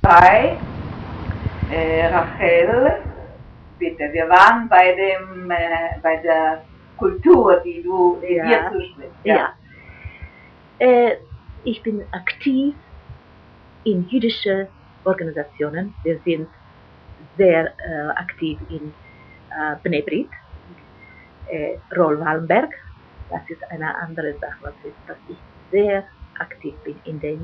Hi, Rachel, bitte, wir waren bei der Kultur, die dir zusprichst. Ja. Ich bin aktiv in jüdischen Organisationen. Wir sind sehr aktiv in Bnei Brit, Roll Wallenberg. Das ist eine andere Sache, dass ich sehr aktiv bin in den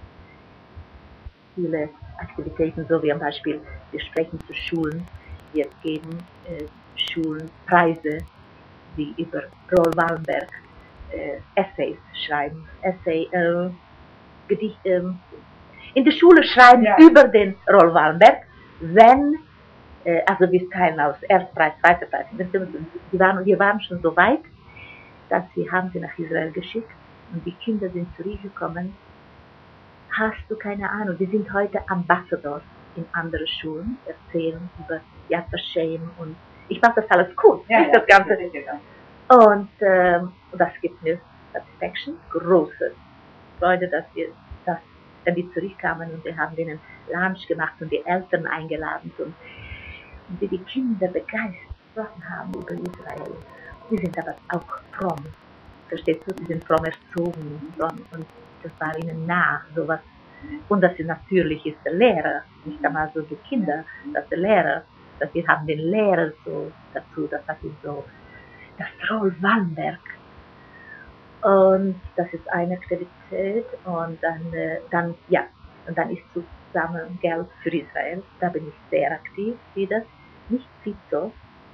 viele Aktivitäten, so wie zum Beispiel, wir sprechen zu Schulen, wir geben Schulen Preise, die über Roll Wallenberg Essays schreiben, Gedichte, in der Schule schreiben über den Roll Wallenberg, wenn, also wir teilen aus Erstpreis, zweiter Preis, wir waren schon so weit, dass wir haben sie nach Israel geschickt und die Kinder sind zurückgekommen. Hast du keine Ahnung, wir sind heute Ambassadors in andere Schulen, erzählen über Yad Vashem und ich mache das alles cool, das Ganze. Und das gibt mir Satisfaction, große Freude, dass wenn die zurückkamen und wir haben denen Lunch gemacht und die Eltern eingeladen und wir die Kinder begeistert haben über Israel. Die sind aber auch fromm, verstehst du, die sind fromm erzogen und das war ihnen nah, sowas. Und das ist natürlich ist der Lehrer, nicht einmal so die Kinder, dass der Lehrer, dass wir haben den Lehrer so dazu, das ist so, das Roll Wallenberg. Und das ist eine Aktivität und dann ist zusammen Geld für Israel, da bin ich sehr aktiv wieder, nicht viel so,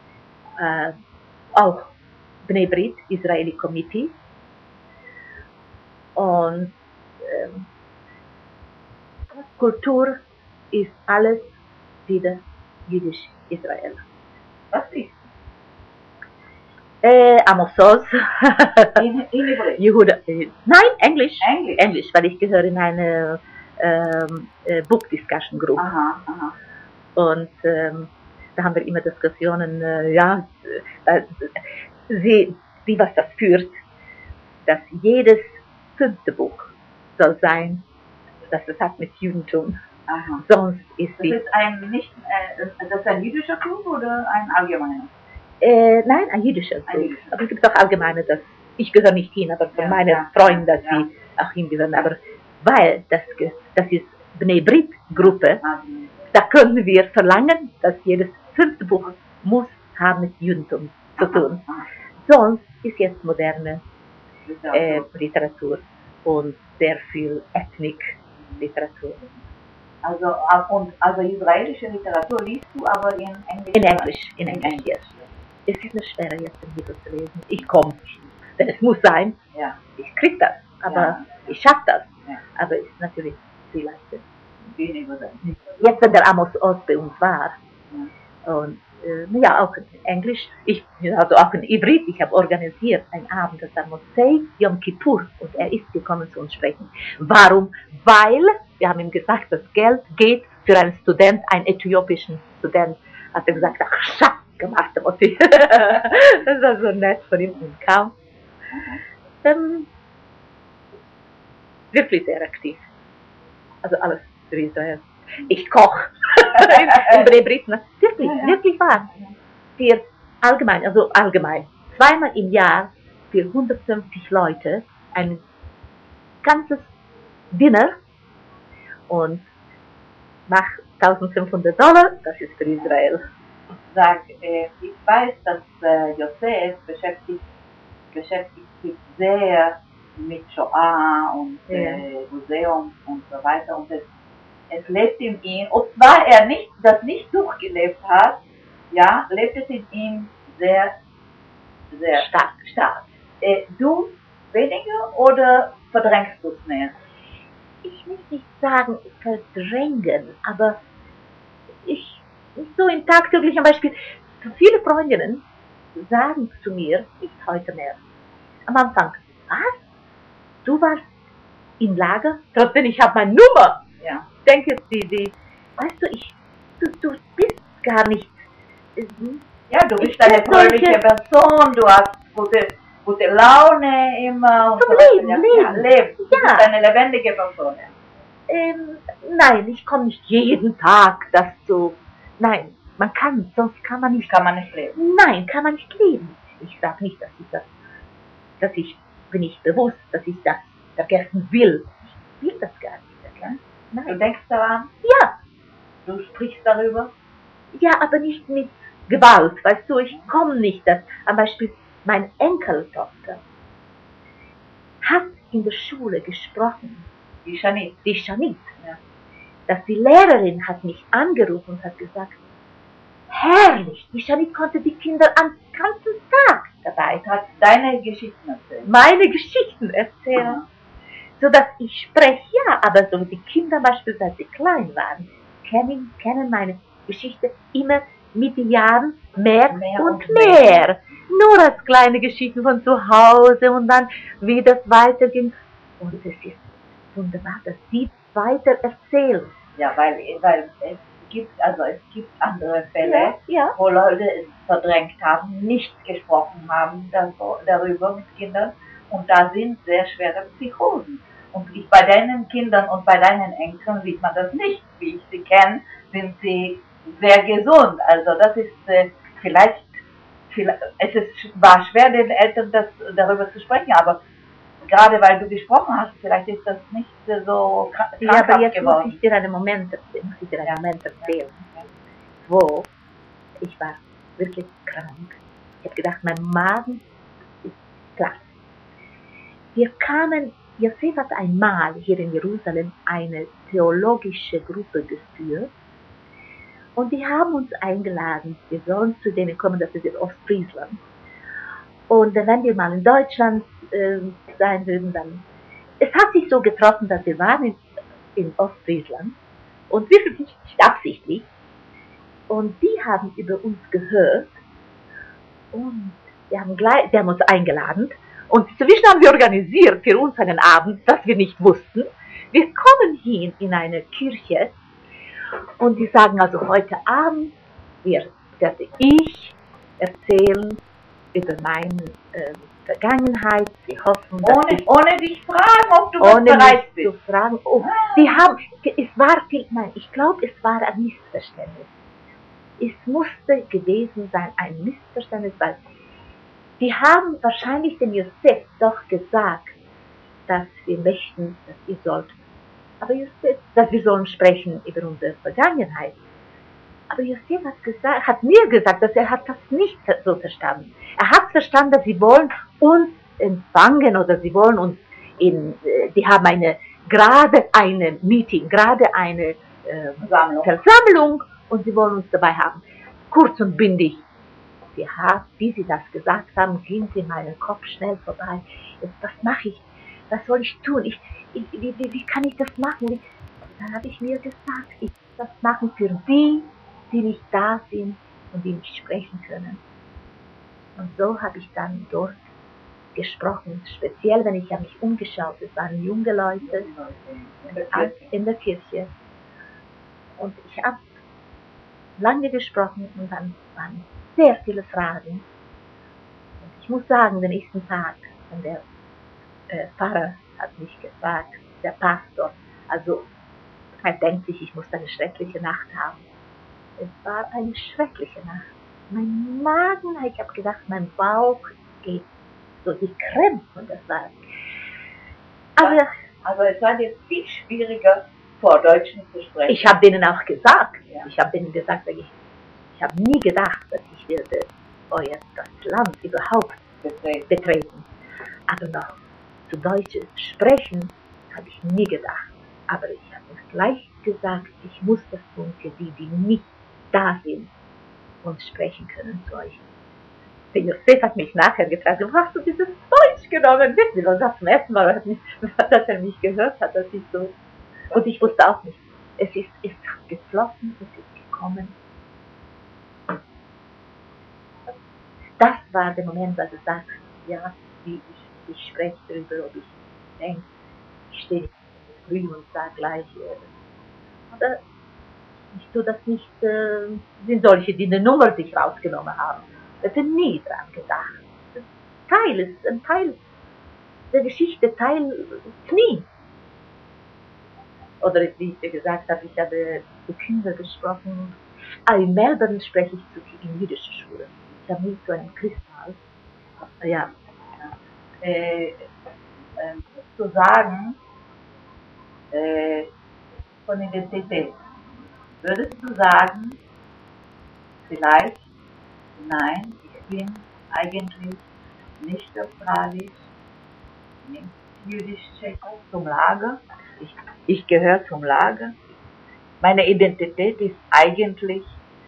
auch Bnei Brit, Israeli Committee und Kultur ist alles wieder jüdisch-Israel. Was ist? Amos Oz. In Jehuda. Nein, Englisch, weil ich gehöre in eine Book Discussion Group. Aha. Und da haben wir immer Diskussionen, wie was das führt, dass jedes 5. Buch soll sein, dass es hat mit Judentum. Aha. Sonst ist das ist das ist ein jüdischer Club oder ein allgemeiner? Nein, ein jüdischer Club. Aber es gibt auch allgemeine, ich gehöre nicht hin, aber von meinen Freunden, dass sie auch hingehören. Aber weil das ist Bnei Brit Gruppe, da können wir verlangen, dass jedes 5. Buch muss haben mit Judentum zu tun. Sonst ist jetzt moderne Literatur und sehr viel Ethnik-Literatur. Also israelische Literatur liest du aber in Englisch? In Englisch. Es ist nur schwerer jetzt in Hebräisch zu lesen. Ich komme, denn es muss sein. Ja. Ich kriege das, aber ich schaffe das. Ja. Aber es ist natürlich viel leichter. Jetzt, wenn der Amos Oz bei uns war, und auch in Englisch, also auch in Ibrit, ich habe organisiert einen Abend, das war Mosei Yom Kippur, und er ist gekommen zu uns sprechen. Warum? Weil, wir haben ihm gesagt, das Geld geht für einen Student, einen äthiopischen Student, hat er gesagt, ach, Schatz gemacht, der Mosei. Das war so nett von ihm und kam. Wirklich sehr aktiv. Also alles für Israel. Ich koche. In Bnei Brit, wirklich wahr. Für allgemein, zweimal im Jahr für 150 Leute ein ganzes Dinner und nach $1.500, das ist für Israel. Ich weiß, dass Josef beschäftigt sich sehr mit Shoah und Museum und so weiter und es lebt in ihm, obwohl er das nicht durchgelebt hat, lebt es in ihm sehr, sehr stark. Du weniger oder verdrängst du es mehr? Ich will nicht sagen, verdrängen, aber ich so im tagtäglichen Beispiel, viele Freundinnen sagen zu mir, nicht heute mehr, am Anfang, was? Du warst im Lager? Trotzdem, ich habe meine Nummer. Ja. Denke, weißt du, du bist gar nicht. Ja, du bist eine fröhliche Person, du hast gute Laune immer. Und Leben. Du bist eine lebendige Person. Nein, ich komme nicht jeden Tag nein, sonst kann man nicht. Kann man nicht leben. Nein, kann man nicht leben. Ich sage nicht, bin ich bewusst, dass ich das vergessen will. Ich will das gar nicht vergessen. Nein. Du denkst daran? Ja. Du sprichst darüber? Ja, aber nicht mit Gewalt, weißt du, ich komme nicht. Zum Beispiel meine Enkeltochter hat in der Schule gesprochen. Die Janit. Ja. Dass die Lehrerin hat mich angerufen und hat gesagt, herrlich, die Janit konnte die Kinder am ganzen Tag dabei. Hat deine Geschichten erzählt. Meine Geschichten erzählen. Sodass ich spreche, ja, aber so die Kinder beispielsweise, als sie klein waren, kennen meine Geschichte immer mit den Jahren mehr und mehr. Nur als kleine Geschichten von zu Hause und dann, wie das weiterging. Und es ist wunderbar, dass sie weiter erzählen. Ja, weil es gibt andere Fälle, ja. Wo Leute es verdrängt haben, nicht gesprochen haben darüber mit Kindern. Und da sind sehr schwere Psychosen. Und bei deinen Kindern und bei deinen Enkeln sieht man das nicht. Wie ich sie kenne, sind sie sehr gesund. Also das ist war schwer, den Eltern darüber zu sprechen, aber gerade weil du gesprochen hast, vielleicht ist das nicht so krankhaft geworden. Ja, aber jetzt muss ich dir einen Moment erzählen, wo ich war wirklich krank. Ich habe gedacht, mein Magen ist platt. Josef hat einmal hier in Jerusalem eine theologische Gruppe geführt und die haben uns eingeladen, wir sollen zu denen kommen, das ist in Ostfriesland. Und wenn wir mal in Deutschland sein würden, dann... Es hat sich so getroffen, dass wir waren in Ostfriesland und wirklich nicht absichtlich. Und die haben über uns gehört und die haben uns eingeladen. Und inzwischen haben wir organisiert für uns einen Abend, das wir nicht wussten. Wir kommen hin in eine Kirche und die sagen also heute Abend werde ich erzählen über meine Vergangenheit. Sie hoffen, dass ohne dich fragen, ob du bereit bist. Zu fragen. Ich glaube, es war ein Missverständnis. Es musste gewesen sein, ein Missverständnis, weil die haben wahrscheinlich dem Josef doch gesagt, dass wir möchten, dass ihr sollt. Aber Josef, dass wir sollen sprechen über unsere Vergangenheit. Aber Josef hat mir gesagt, dass er hat das nicht so verstanden. Er hat verstanden, dass sie wollen uns empfangen oder sie wollen uns die haben gerade eine Meeting, gerade eine Versammlung und sie wollen uns dabei haben. Kurz und bündig. Wie sie das gesagt haben, ging sie in meinen Kopf schnell vorbei. Was mache ich? Was soll ich tun? Wie kann ich das machen? Dann habe ich mir gesagt, ich will das machen für die nicht da sind und die nicht sprechen können. Und so habe ich dann dort gesprochen, speziell wenn ich mich umgeschaut habe, es waren junge Leute in der Kirche. Und ich habe lange gesprochen und dann waren sehr viele Fragen. Und ich muss sagen, den nächsten Tag, der Pfarrer hat mich gefragt, der Pastor, also er denkt sich, ich muss eine schreckliche Nacht haben. Es war eine schreckliche Nacht. Mein Magen, ich habe gedacht, mein Bauch geht so, die Krämpfe, das war. Aber es war jetzt viel schwieriger, vor Deutschen zu sprechen. Ich habe denen auch gesagt, ich habe nie gedacht, dass ich werde das Land überhaupt betreten. Aber noch zu Deutsch sprechen, habe ich nie gedacht. Aber ich habe mir gleich gesagt, ich muss das tun für die nicht da sind und sprechen können zu euch. Der Josef hat mich nachher gefragt, wo hast du dieses Deutsch genommen? Wissen Sie, das zum ersten Mal, dass er mich gehört hat, dass ich so... Und ich wusste auch nicht. Es ist geflossen, es ist gekommen. Das war der Moment, als du sagst, ja, wie ich spreche darüber, ob ich denke, ich stehe nicht früh und sage gleich, aber ich tue das nicht, sind solche, die eine Nummer sich rausgenommen haben. Da wird nie dran gedacht. Das ist ein Teil der Geschichte, Teil ist nie. oder wie ich dir gesagt habe, ich habe zu Kindern gesprochen. In Melbourne spreche ich in jüdischer Schule. Ich habe nie zu einem Christenhaus. Ja. Zu sagen, von Identität. Würdest du sagen, vielleicht, nein, ich bin eigentlich nicht australisch, nicht jüdisch-tschechisch, zum Lager. Ich gehöre zum Lager. Meine Identität ist eigentlich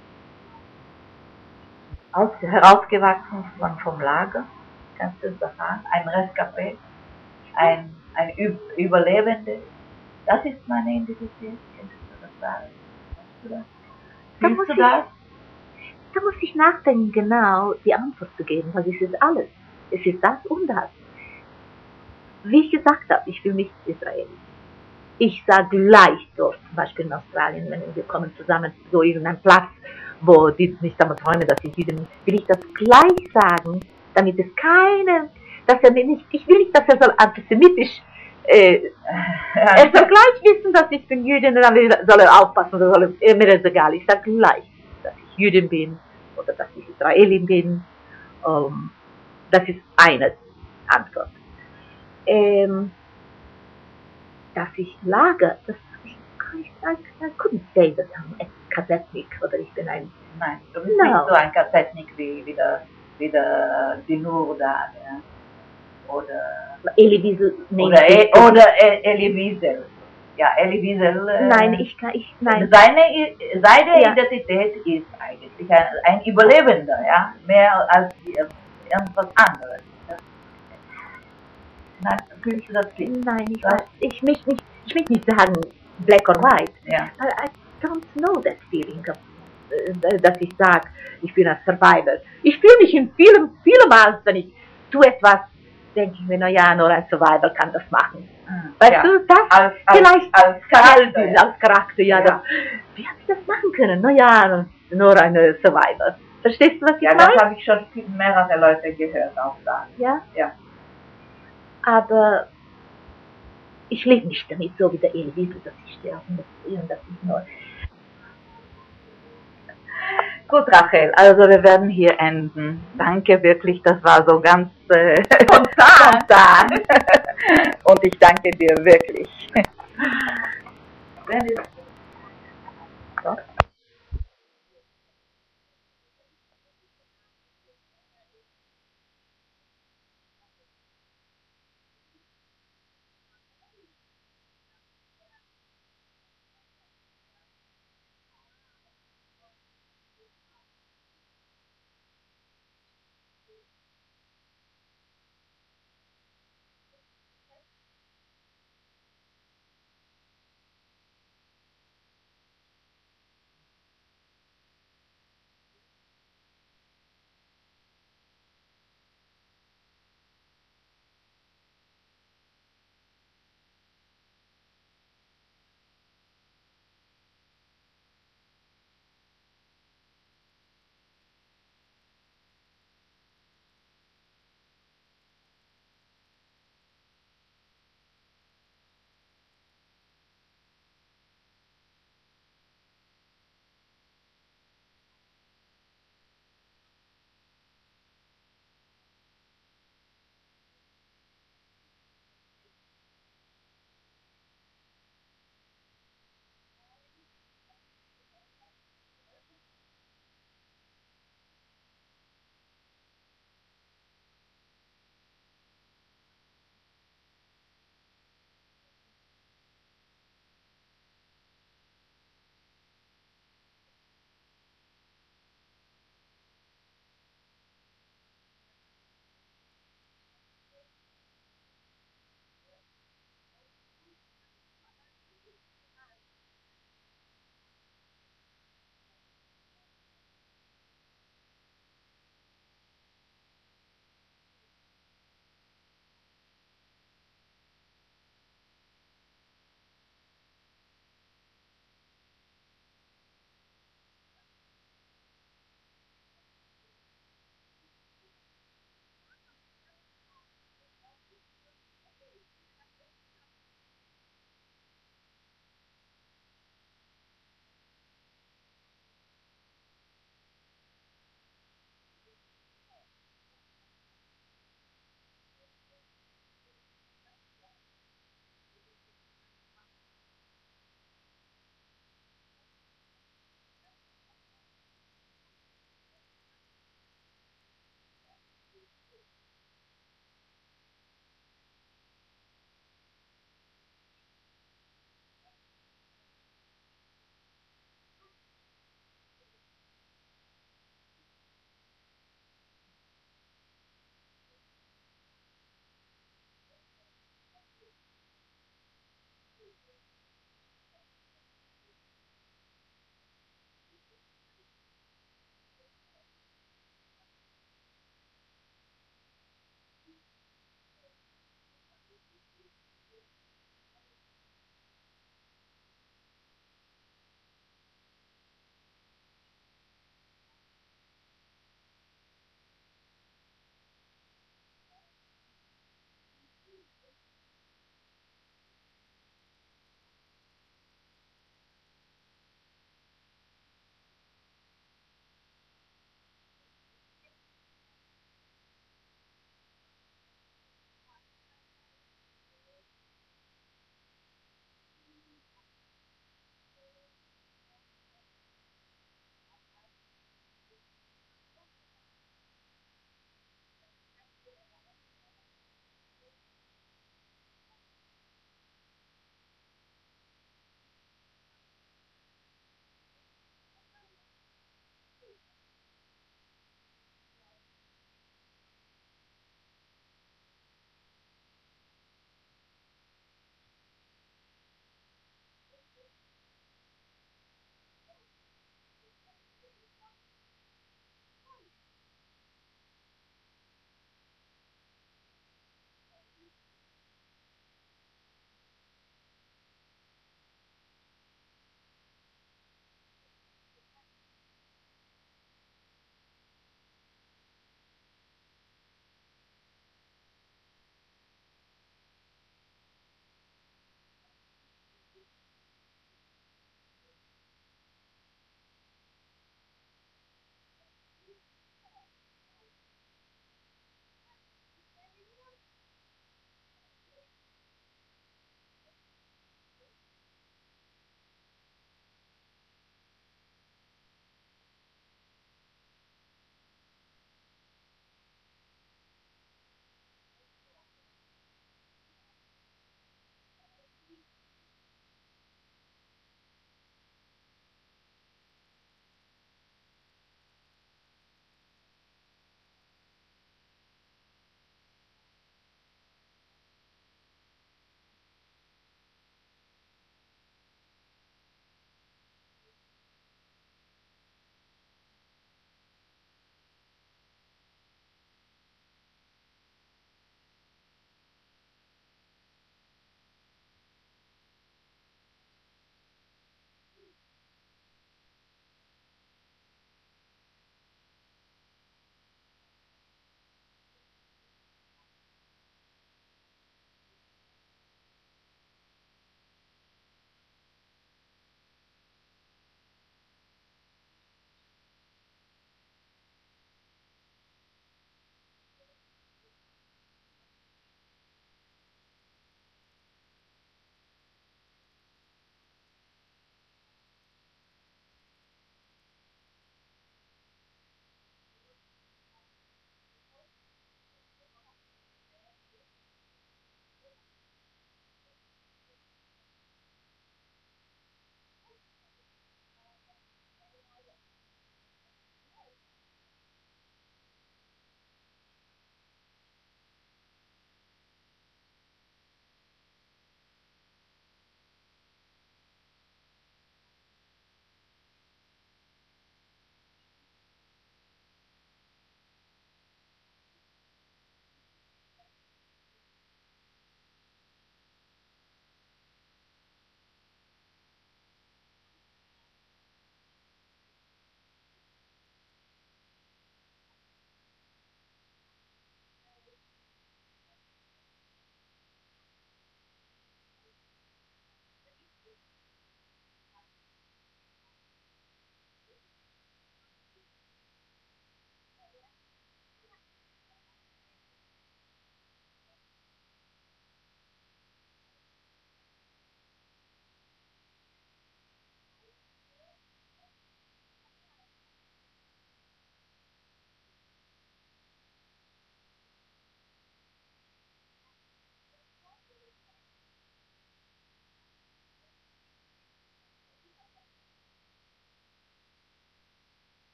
herausgewachsen vom Lager, kannst du das sagen? Ein Rescapé, ein Überlebende. Das ist meine Identität, könntest du das sagen? Fühlst du das? Da muss ich nachdenken, genau die Antwort zu geben, weil es ist alles. Es ist das und das. Wie ich gesagt habe, ich fühle mich Israeli. Ich sage gleich dort, zum Beispiel in Australien, wenn wir kommen zusammen, so irgendein Platz, wo die nicht damit träumen, dass ich Jüdin bin, will ich das gleich sagen, damit es keine, dass er mir nicht, ich will nicht, dass er so antisemitisch, er soll gleich wissen, dass ich bin Jüdin, und dann soll er aufpassen, oder mir ist egal, ich sage gleich, dass ich Jüdin bin, oder dass ich Israelin bin, das ist eine Antwort. Dass ich Lager, das I couldn't say that I'm a Kasetnik oder ich bin ein... Nein, du bist nicht so ein Kasetnik wie der Dinur da, ja. Oder Elie Wiesel. Oder Elie Wiesel. Ja, Elie Wiesel. Nein. Seine Identität ist eigentlich ein Überlebender, ja, mehr als irgendwas anderes. Nein, fühlst du das nicht? Nein, ich möchte nicht sagen black or white. Ja. I don't know that feeling of, dass ich sage, ich bin ein Survivor. Ich fühle mich in vielemals, wenn ich tue etwas, denke ich mir, naja, nur ein Survivor kann das machen. Weißt du, das vielleicht als Charakter, ja. Das, wie habe ich das machen können? Naja, nur eine Survivor. Verstehst du, was ich meine? Ja, das habe ich schon mehrere Leute gehört auch sagen. Ja? Ja. Aber ich lebe nicht damit, so wie der Elie Wiesel, dass ich sterben muss und dass ich nur... Gut, Rachel, also wir werden hier enden. Danke wirklich, das war so ganz spontan. Und ich danke dir wirklich.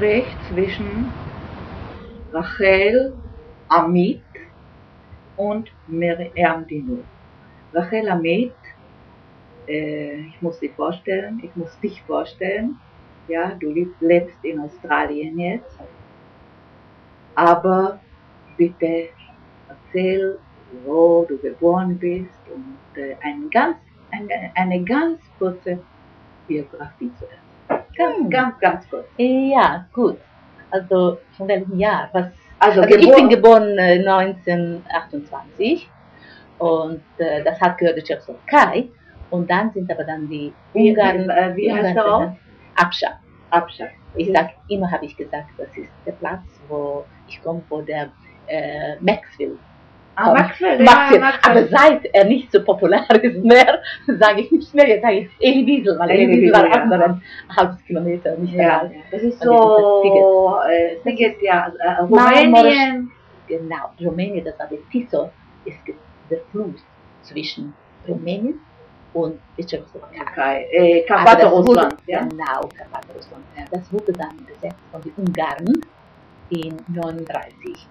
Gespräch zwischen Rachel Amit und Miriam Dinu. Rachel Amit, ich muss sie vorstellen, ich muss dich vorstellen, ja, du lebst in Australien jetzt, aber bitte erzähl, wo du geboren bist und eine ganz kurze Biografie zuerst. Ganz kurz. Ja, gut. Also von welchem Jahr? Also ich bin geboren 1928 und das hat gehört zur Tschechoslowakei und dann sind aber dann die Ungarn. Wie heißt der Ort? Abscha. Abscha. Habe ich gesagt, das ist der Platz, wo ich komme, wo der Maxwell. Maxwell. Aber seit er nicht so populär ist mehr, sage ich nicht mehr, jetzt sage ich Elie Wiesel, weil Elie Wiesel war auch nur ein halbes Kilometer, nicht ja, das ist so, Siget, ja, Rumänien. Genau, Rumänien, das war der Tisol, ist der Fluss zwischen Rumänien und der Tschechoslowakei. Karpaten-Russland. Genau, Karpaten-Russland. Das wurde dann besetzt von den Ungarn in 1939.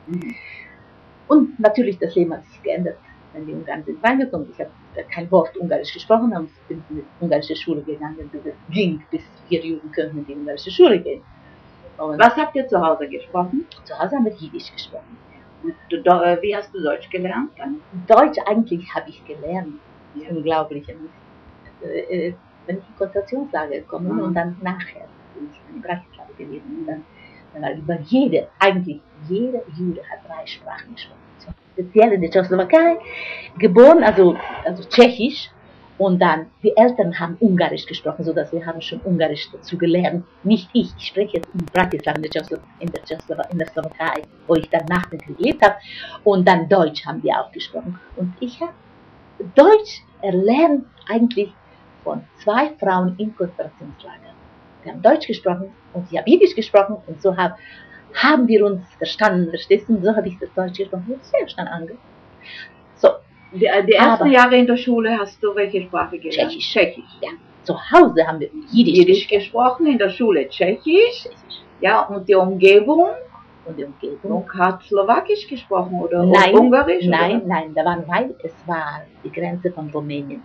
Und natürlich, das Leben hat sich geändert, wenn die Ungarn sind reingekommen. Ich habe kein Wort Ungarisch gesprochen, aber ich bin in die ungarische Schule gegangen, bis es ging, bis 4 Juden könnten in die ungarische Schule gehen. Und was habt ihr zu Hause gesprochen? Zu Hause haben wir Jiddisch gesprochen. Wie hast du Deutsch gelernt? Deutsch eigentlich habe ich gelernt. Ja. Unglaublich. Wenn ich in Konzentrationslager komme und dann nachher bin ich in Bratislava gewesen. Dann war über eigentlich jeder Jude hat 3 Sprachen gesprochen. Speziell in der Tschechoslowakei, geboren, also Tschechisch, und dann die Eltern haben Ungarisch gesprochen, sodass wir haben schon Ungarisch dazu gelernt. Nicht ich spreche jetzt in Bratislava, in der Slowakei, wo ich dann nach dem Krieg gelebt habe, und dann Deutsch haben wir auch gesprochen. Und ich habe Deutsch erlernt eigentlich von 2 Frauen im Konzentrationslager. Wir haben Deutsch gesprochen und sie haben Jiddisch gesprochen und so haben wir uns verstanden. Verstehst du? So habe ich das Deutsch gesprochen. Sehr schnell angehört. So. Die ersten Jahre in der Schule hast du welche Sprache gelernt? Tschechisch. Ja. Zu Hause haben wir Jiddisch gesprochen, in der Schule Tschechisch. Ja, und die Umgebung? Und hat Slowakisch gesprochen oder Ungarisch? Nein, weil es war die Grenze von Rumänien.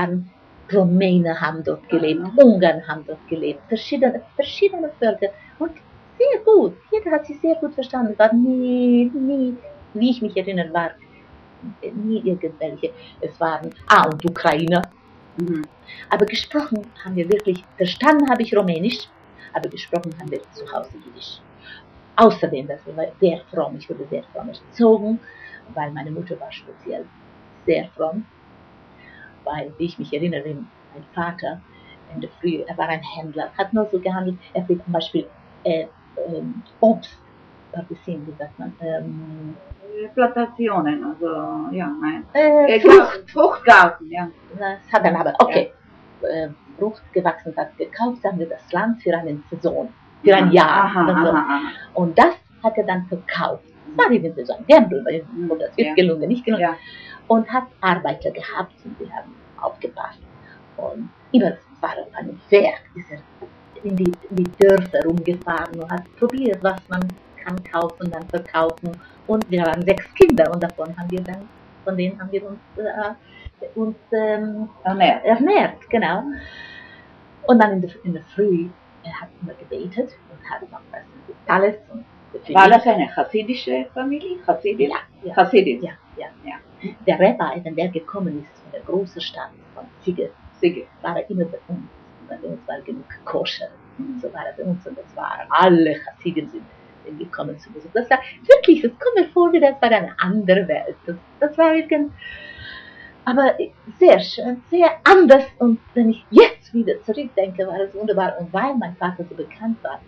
Rumänen haben dort gelebt, Ungarn haben dort gelebt, verschiedene Völker und sehr gut. Jeder hat sich sehr gut verstanden. Es war nie, wie ich mich erinnere, war nie irgendwelche. Es waren und Ukrainer. Aber gesprochen haben wir wirklich, verstanden habe ich Rumänisch, aber gesprochen haben wir zu Hause Jiddisch. Außerdem, das war sehr fromm, ich wurde sehr fromm erzogen, weil meine Mutter war speziell sehr fromm. Weil, wie ich mich erinnere, mein Vater in der Früh, er war ein Händler, hat nur so gehandelt, er will zum Beispiel Obst, wie sagt man? Plantationen, also, ja, nein. Fruchtgarten, ja. Das hat dann aber, okay, Frucht gewachsen hat, gekauft haben wir das Land für eine Saison, für ein Jahr. Und das hat er dann verkauft. Das war irgendwie so ein Gamble, weil das wird gelungen, nicht gelungen. Ja. Und hat Arbeiter gehabt und die haben aufgepasst. Und immer war auf einem Werk, ist er in die Dörfer rumgefahren und hat probiert, was man kann kaufen, dann verkaufen. Und wir waren 6 Kinder und von denen haben wir uns ernährt, genau. Und dann in der Früh, er hat immer gebetet und hat noch alles. War das eine chassidische Familie? Ja. Chassidin. Ja. Der Rabbi, wenn der gekommen ist von der großen Stadt von Siget, war er immer bei uns. Bei uns war genug Koscher. Und so war er bei uns und das waren alle Chassiden sind gekommen zu Besuch. Das war wirklich, das kommt mir vor, wie das war eine andere Welt. Das war aber sehr schön, sehr anders. Und wenn ich jetzt wieder zurückdenke, war es wunderbar. Und weil mein Vater so bekannt war,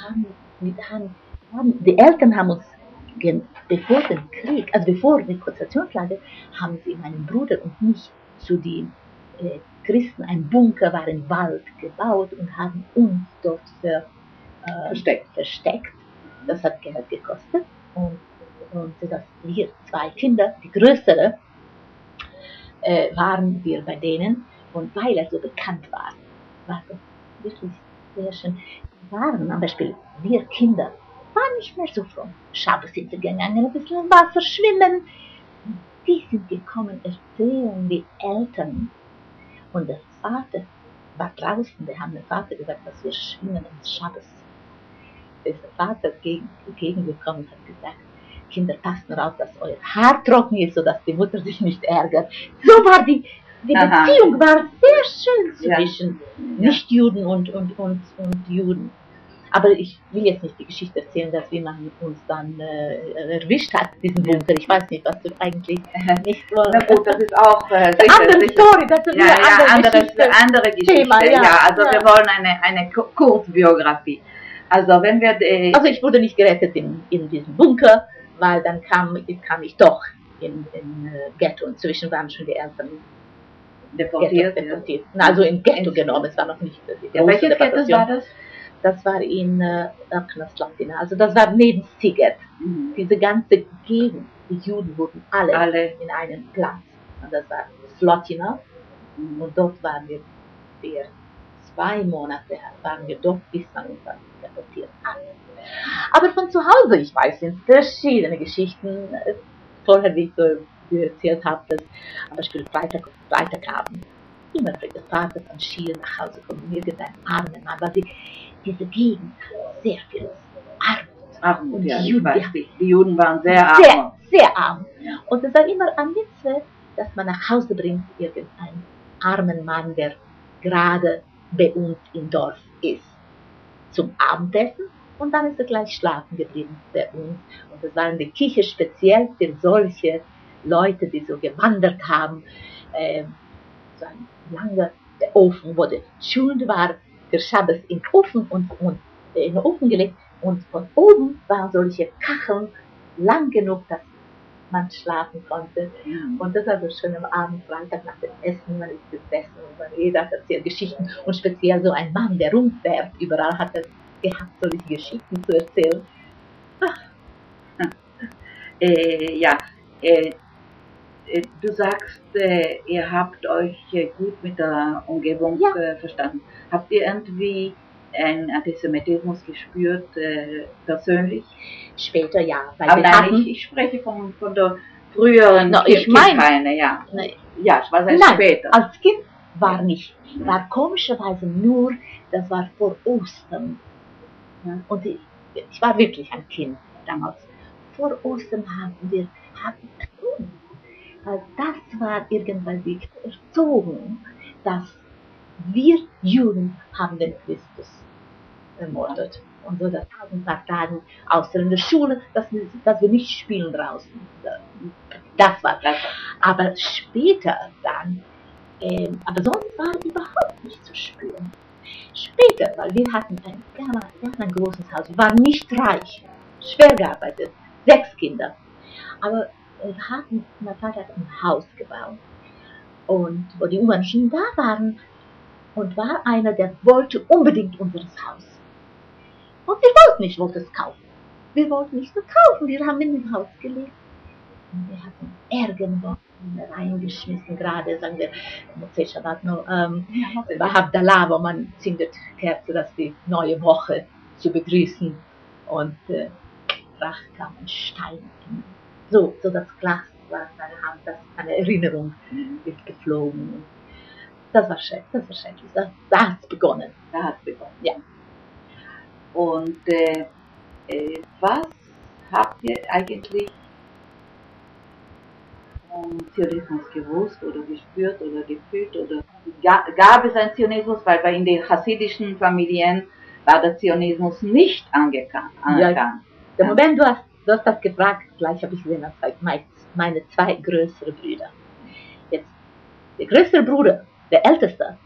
die Eltern haben uns bevor dem Krieg, also bevor die Konzentrationslager, haben sie meinen Bruder und mich zu den Christen ein Bunker war im Wald gebaut und haben uns dort versteckt. Das hat Geld gekostet und dass wir 2 Kinder, die größere, waren wir bei denen und weil er so bekannt war das wirklich sehr schön. waren, zum Beispiel wir Kinder, waren nicht mehr so fromm. Schabbos sind sie gegangen, ein bisschen im Wasser schwimmen. Die sind gekommen, erzählen die Eltern. Und der Vater war draußen, wir haben dem Vater gesagt, dass wir schwimmen ins Schabbos. Da ist der Vater gegengekommen und hat gesagt, Kinder, passt nur auf, dass euer Haar trocken ist, sodass die Mutter sich nicht ärgert. So war die Beziehung war sehr schön zwischen Nichtjuden und Juden. Aber ich will jetzt nicht die Geschichte erzählen, dass wie man uns dann erwischt hat, diesen Bunker. Ich weiß nicht, was du eigentlich nicht so... Na gut, das ist auch andere Story, das ist eine andere Geschichte. Thema, also wir wollen eine Kurzbiografie. Also wenn wir... also ich wurde nicht gerettet in diesem Bunker, weil dann kam ich doch in Ghetto. Inzwischen waren schon die Eltern deportiert. Also in Ghetto genommen, es war noch nicht die große Ghetto war das? Das war in Knastlatina, also das war neben Siget. Diese ganze Gegend, die Juden wurden alle in einen Platz. Und das war Slotina. Und dort waren wir 2 Monate, waren wir dort, bis man uns dann deportiert hat. Aber von zu Hause, ich weiß, sind verschiedene Geschichten. Vorher, wie ich so erzählt habe, dass zum Beispiel Freitagabend immer der Vater von Schiel nach Hause kommt und irgendein armer Mann, weil diese Gegend hat sehr viel Armut. Und die Juden waren sehr arm. Sehr arm. Und es war immer ein Witz, dass man nach Hause bringt irgendeinen armen Mann, der gerade bei uns im Dorf ist, zum Abendessen. Und dann ist er gleich schlafen geblieben bei uns. Und das waren die Küche speziell für solche Leute, die so gewandert haben. So ein langer Ofen, wo der Schuld war, der Schabbos in den Ofen gelegt. Und von oben waren solche Kacheln lang genug, dass man schlafen konnte. Und das war so schön am Abend, Freitag nach dem Essen, man ist gesessen und jeder erzählt Geschichten. Und speziell so ein Mann, der rumfährt, überall hat er gehabt, solche Geschichten zu erzählen. Du sagst, ihr habt euch gut mit der Umgebung verstanden. Habt ihr irgendwie einen Antisemitismus gespürt, persönlich? Später ja. Weil aber ich spreche von der früheren Kindheit, ja. Ja, es war sehr später. Als Kind war nicht. War komischerweise nur, das war vor Ostern. Und ich war wirklich ein Kind damals. Vor Ostern haben wir das war irgendwann erzogen, dass wir Juden haben den Christus ermordet. Und so, dass 1000 Tagen außer in der Schule, dass wir nicht spielen draußen. Das war das. Aber später dann, aber sonst war überhaupt nicht zu spüren. Später, weil wir hatten ein großes Haus, wir waren nicht reich, schwer gearbeitet, 6 Kinder. Aber mein Vater hat ein Haus gebaut. Und wo die U-Menschen da waren, und war einer, der wollte unbedingt unseres Haus. Und wir wollten nicht es kaufen. Wir wollten nicht so kaufen, wir haben in das Haus gelebt. Und wir hatten irgendwo reingeschmissen, gerade, sagen wir, Motzei Shabbat noch, Havdalah, wo man zündet Kerze, das die neue Woche zu begrüßen. Und brach kam ein Stein. So das Glas war in seiner Hand, das eine Erinnerung ist geflogen. Das war schrecklich, da hat es begonnen. Ja. Und was habt ihr eigentlich vom Zionismus gewusst oder gespürt oder gefühlt? Oder gab es einen Zionismus? Weil in den chassidischen Familien war der Zionismus nicht anerkannt. Ja, der Moment, du hast das gefragt, gleich habe ich gesehen, das meine 2 größere Brüder. Jetzt, der größere Bruder, der älteste,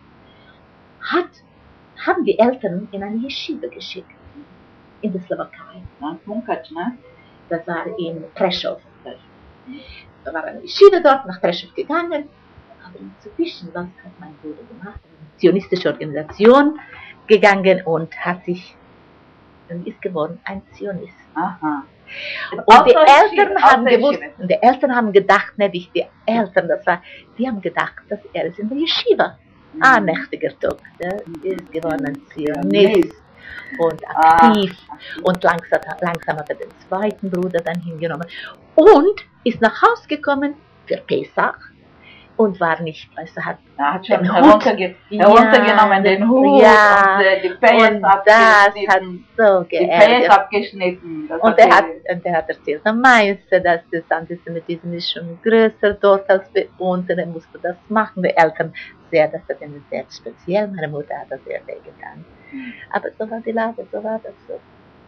haben die Eltern in eine Yeshiva geschickt, in der Slowakei. Das war in Prešov. Da war eine Yeshiva dort, nach Prešov gegangen. Aber inzwischen, was hat mein Bruder gemacht? Eine zionistische Organisation gegangen und ist geworden ein Zionist. Aha. Und die Eltern haben gewusst, und die Eltern haben gedacht, nicht die Eltern, die haben gedacht, dass er ist in der Yeshiva. Nächtiger Tag, der ist geworden ein Zionist. und aktiv. Und langsam hat er den zweiten Bruder dann hingenommen und ist nach Hause gekommen für Pesach und war nicht, weißt du, hat schon heruntergenommen den Hut und die Pässe abgeschnitten. So die Pässe abgeschnitten. Und er hat erzählt am meisten, dass das Antisemitismus ist schon größer dort als bei uns und er musste das machen. Die Eltern das hat ihnen sehr speziell, meine Mutter hat das sehr wehgetan. Aber so war die Lage, so war das so.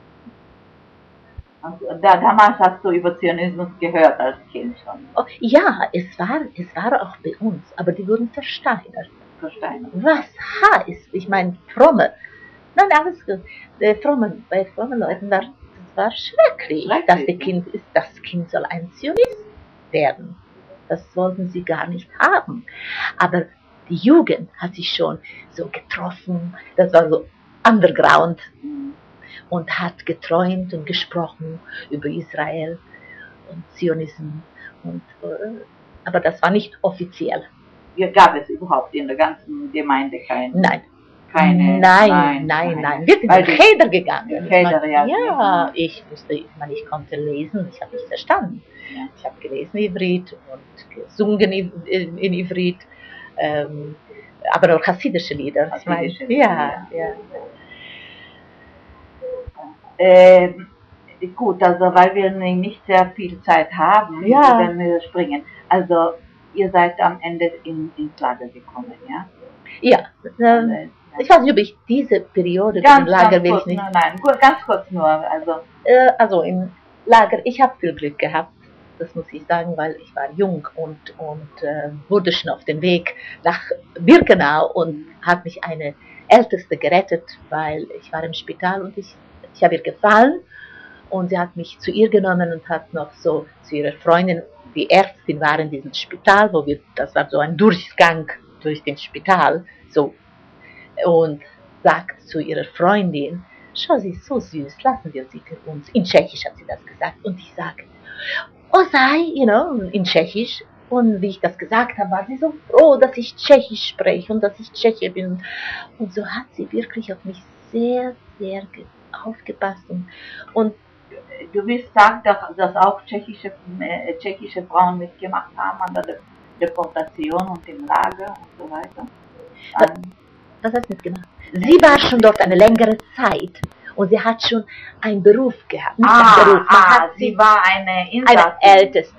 Also, damals hast du über Zionismus gehört als Kind schon? Oh, ja, es war auch bei uns, aber die wurden versteinert. Was heißt? Ich meine, fromme. Nein, alles gut. Bei frommen Leuten war schrecklich, dass das Kind soll ein Zionist werden. Das wollten sie gar nicht haben. Aber die Jugend hat sich schon so getroffen, das war so underground. Und hat geträumt und gesprochen über Israel und Zionismus. Aber das war nicht offiziell. Gab es überhaupt in der ganzen Gemeinde keine? Nein. Wir sind in Cheder gegangen. Ich konnte lesen, ich habe nicht verstanden. Ja. Ich habe gelesen Ivrit und gesungen in Ivrit, aber auch hasidische Lieder. Ja. Gut, also weil wir nicht sehr viel Zeit haben, werden wir springen. Also ihr seid am Ende ins Lager gekommen, ja? Ja, ich weiß nicht, ob ich diese Periode im Lager will ich nicht. Nein, ganz kurz nur. Also im Lager, ich habe viel Glück gehabt, das muss ich sagen, weil ich war jung und wurde schon auf dem Weg nach Birkenau und hat mich eine Älteste gerettet, weil ich war im Spital und ich habe ihr gefallen und sie hat mich zu ihr genommen und hat noch so zu ihrer Freundin, die Ärztin war in diesem Spital, das war so ein Durchgang durch den Spital, so, und sagt zu ihrer Freundin, schau, sie ist so süß, lassen wir sie für uns. In Tschechisch hat sie das gesagt und ich sage, oh sei, in Tschechisch. Und wie ich das gesagt habe, war sie so froh, dass ich Tschechisch spreche und dass ich Tscheche bin. Und so hat sie wirklich auf mich sehr, sehr aufgepasst. Und du willst sagen, dass auch tschechische Frauen mitgemacht haben an der Deportation und im Lager und so weiter? Was heißt mitgemacht? Sie war schon dort eine längere Zeit und sie hat schon einen Beruf gehabt. Sie war eine Älteste,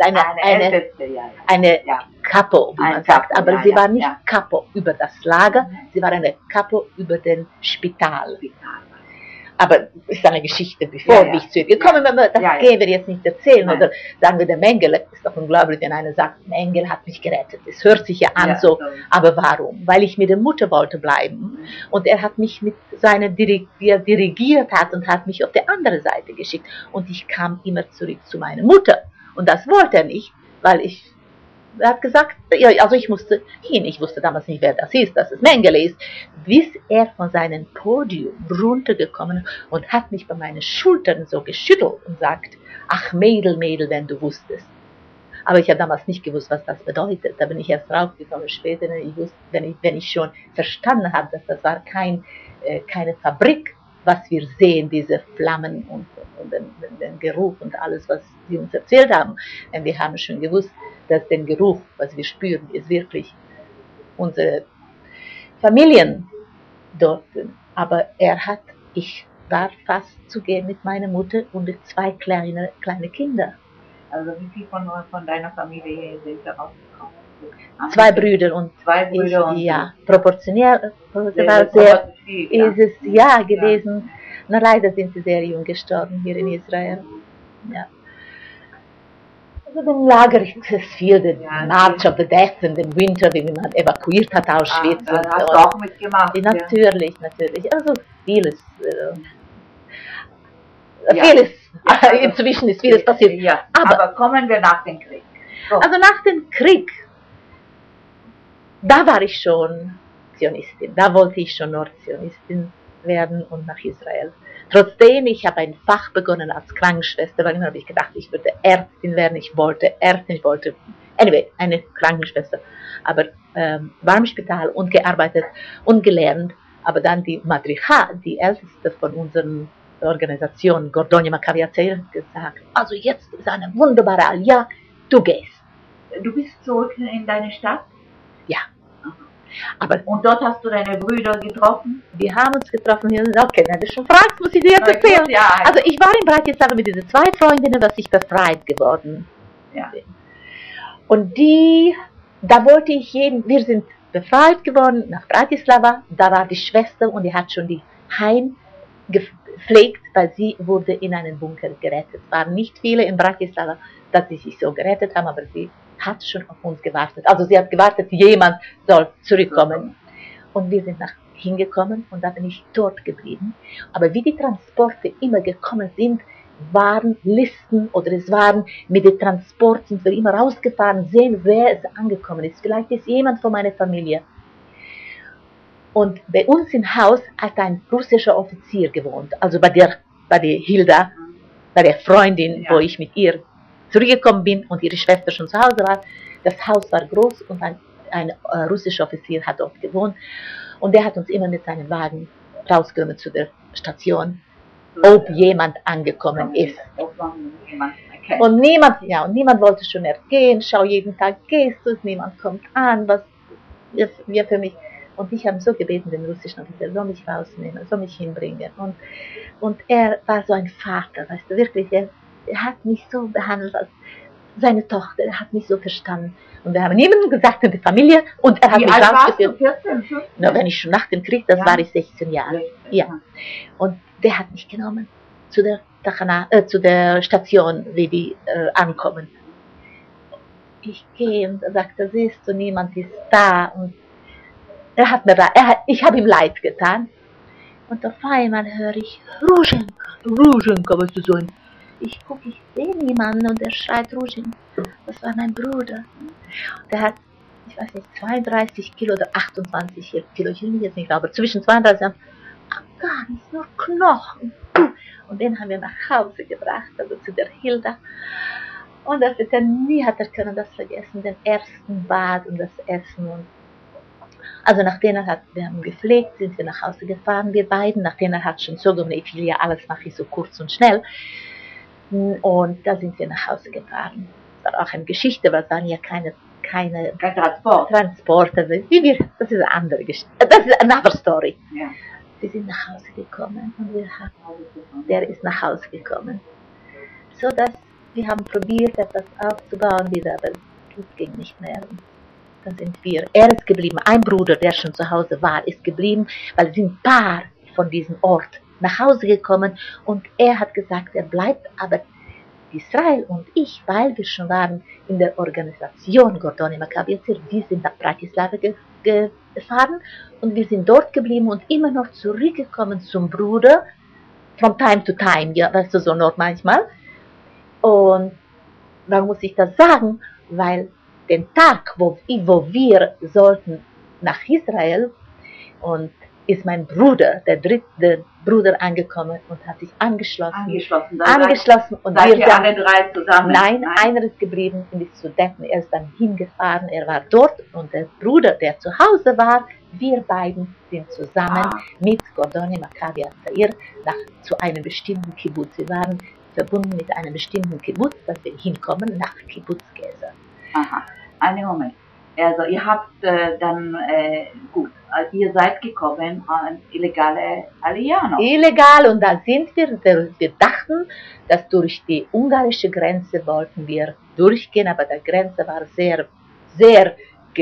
eine Kapo, wie man sagt. Aber sie war nicht Kapo über das Lager, sie war eine Kapo über den Spital. Aber es ist eine Geschichte, bevor ich zu ihr gekommen bin. Das gehen wir jetzt nicht erzählen. Nein. Oder sagen wir, der Mengele, ist doch unglaublich, wenn einer sagt, Mengele hat mich gerettet. Es hört sich ja an so, aber warum? Weil ich mit der Mutter wollte bleiben. Und er hat mich mit seiner dirigiert hat und hat mich auf die andere Seite geschickt. Und ich kam immer zurück zu meiner Mutter. Und das wollte er nicht, weil er hat gesagt, also ich musste hin, ich wusste damals nicht, wer das ist, dass es Mengele ist, bis er von seinem Podium runtergekommen und hat mich bei meinen Schultern so geschüttelt und sagt, ach Mädel, Mädel, wenn du wusstest. Aber ich habe damals nicht gewusst, was das bedeutet. Da bin ich erst draufgekommen später, wenn ich schon verstanden habe, dass das war keine Fabrik, was wir sehen, diese Flammen und den Geruch und alles, was sie uns erzählt haben. Denn wir haben schon gewusst, dass den Geruch, was wir spüren, ist wirklich unsere Familien dort. Aber ich war fast zu gehen mit meiner Mutter und 2 kleine Kinder. Also wie viel von deiner Familie sind da rausgekommen? 2 Brüder und 2 Brüder und ja, proportional war sehr viel, ist es gewesen. Na, leider sind sie sehr jung gestorben hier in Israel. Ja. Also im Lager ist es viel, den March of the Death in den Winter, wie man evakuiert hat Auschwitz. Da hast du auch mitgemacht. Natürlich. Also vieles. Vieles. Inzwischen ist vieles passiert. Ja. Aber kommen wir nach dem Krieg. So. Also nach dem Krieg, da war ich schon Zionistin. Da wollte ich schon Nordzionistin werden und nach Israel. Trotzdem, ich habe ein Fach begonnen als Krankenschwester, weil immer habe ich gedacht, ich würde Ärztin werden, ich wollte eine Krankenschwester, aber war im Spital und gearbeitet und gelernt, Aber dann die Madricha, die älteste von unseren Organisationen, Gordonia Maccabi Hatzair, hat gesagt, also jetzt ist eine wunderbare Aliyah, du gehst. Du bist zurück in deine Stadt? Ja. Aber und dort hast du deine Brüder getroffen? Wir haben uns getroffen hier. Okay, wenn du schon fragst, muss ich dir jetzt erzählen. Ja. Also ich war in Bratislava mit diesen 2 Freundinnen, dass ich befreit geworden bin. Und da wollte ich wir sind befreit geworden nach Bratislava. Da war die Schwester und die hat schon die Heim gepflegt, weil sie wurde in einen Bunker gerettet. Es waren nicht viele in Bratislava, dass sie sich so gerettet haben, aber sie hat schon auf uns gewartet. Also sie hat gewartet, jemand soll zurückkommen. Und wir sind hingekommen und da bin ich dort geblieben. Aber wie die Transporte immer gekommen sind, waren Listen oder es waren mit dem Transport, sind wir immer rausgefahren, sehen, wer es angekommen ist. Vielleicht ist jemand von meiner Familie. Und bei uns im Haus hat ein russischer Offizier gewohnt, also bei der Hilda, bei der Freundin, wo ich mit ihr zurückgekommen bin und ihre Schwester schon zu Hause war. Das Haus war groß und ein russischer Offizier hat dort gewohnt und der hat uns immer mit seinem Wagen rausgenommen zu der Station, ob jemand angekommen ist. Und niemand wollte schon mehr gehen, schau jeden Tag gehst du, niemand kommt an, was wir für mich. Und ich habe so gebeten, den russischen Offizier, soll mich rausnehmen, soll mich hinbringen. Und er war so ein Vater, weißt du, wirklich, er hat mich so behandelt als seine Tochter, er hat mich so verstanden. Und wir haben niemandem gesagt in der Familie und er hat mich rausgeführt. 14, 15? Na, wenn ich schon nach dem Krieg, das war ich 16 Jahre. Ja. Und der hat mich genommen zu der Station, wie die ankommen. Ich gehe und er sagt, siehst du, niemand ist da. Und ich habe ihm leid getan. Und auf einmal höre ich, Ruschenka, weißt du, so ein. Ich gucke, ich sehe niemanden und er schreit Ruschenka. Das war mein Bruder. Der hat, ich weiß nicht, 32 Kilo oder 28 Kilo, ich will mich jetzt nicht, aber zwischen 32 und gar nicht, nur Knochen. Und den haben wir nach Hause gebracht, also zu der Hilda. Und nie hat er können das vergessen, den ersten Bad und das Essen. Und also nachdem wir haben gepflegt, sind wir nach Hause gefahren, wir beiden. Nachdem hat schon zugenommen, ich will ja alles mache ich so kurz und schnell. Und da sind wir nach Hause gefahren. Das war auch eine Geschichte, weil es waren ja keine Transporte. Das ist eine andere Geschichte. Das ist eine andere Story. Ja. Wir sind nach Hause gekommen und der ist nach Hause gekommen. So dass wir haben probiert, etwas aufzubauen wieder, aber es ging nicht mehr. Dann sind er ist geblieben, ein Bruder, der schon zu Hause war, ist geblieben, weil es sind ein paar von diesem Ort nach Hause gekommen und er hat gesagt, er bleibt, aber Israel und ich, weil wir schon waren in der Organisation Gordonia Maccabi Hatzair, wir sind nach Bratislava gefahren und wir sind dort geblieben und immer noch zurückgekommen zum Bruder, from time to time, ja, weißt du, so noch manchmal. Und warum muss ich das sagen? Weil den Tag, wo wir sollten nach Israel und ist mein Bruder, der dritte Bruder, angekommen und hat sich angeschlossen und seid ihr alle 3 zusammen? Nein, einer ist geblieben in die Studenten. Er ist dann hingefahren, er war dort und der Bruder, der zu Hause war, wir beiden sind zusammen mit Gordonia Maccabi Hatzair zu einem bestimmten Kibbutz. Wir waren verbunden mit einem bestimmten Kibbutz, dass wir hinkommen nach Kibbutz Gezer. Aha, einen Moment. Also ihr habt dann, gut, ihr seid gekommen an illegale Aliyah noch. Illegal und da sind wir dachten, dass durch die ungarische Grenze wollten wir durchgehen, aber die Grenze war sehr, sehr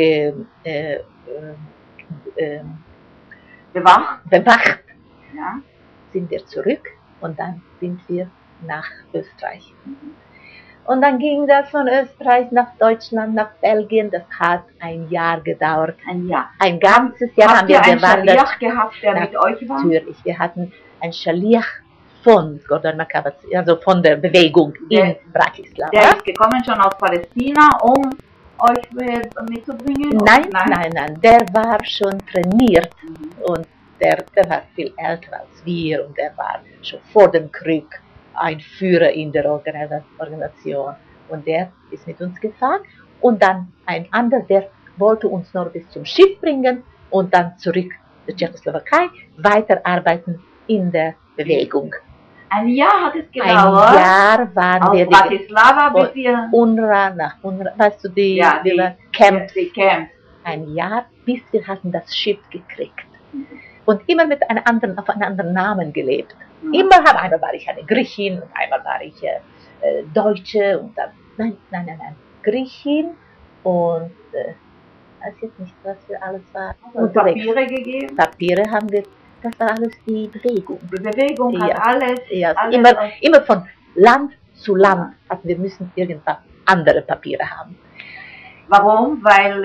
bewacht. Ja. Sind wir zurück und dann sind wir nach Österreich. Und dann ging das von Österreich nach Deutschland, nach Belgien. Das hat ein Jahr gedauert. Ein Jahr? Ein ganzes Jahr haben wir gewandert. Habt ihr einen Schaliach gehabt, der mit euch war? Natürlich. Wir hatten einen Schaliach von Gordonia Maccabi Hatzair, also von der Bewegung in Bratislava. Der ist gekommen schon aus Palästina, um euch mitzubringen? Nein. Der war schon trainiert und der war viel älter als wir und der war schon vor dem Krieg ein Führer in der Organisation und der ist mit uns gefahren und dann ein anderer, der wollte uns noch bis zum Schiff bringen und dann zurück der Tschechoslowakei, weiterarbeiten in der Bewegung. Ein Jahr hat es Ein gedauert. Jahr waren Aus wir Bratislava bis wir... UNRWA nach UNRWA, weißt du, die Camps. Die Camps. Ein Jahr, bis wir hatten das Schiff gekriegt. Und immer mit einem anderen, auf einen anderen Namen gelebt. Einmal war ich eine Griechin und einmal war ich Deutsche und dann, nein, Griechin und weiß jetzt nicht, was wir alles war. Und Papiere gegeben? Papiere haben wir, das war alles die Bewegung. Die Bewegung hat alles. Ja, alles immer von Land zu Land hatten wir müssen irgendwas andere Papiere haben. Warum?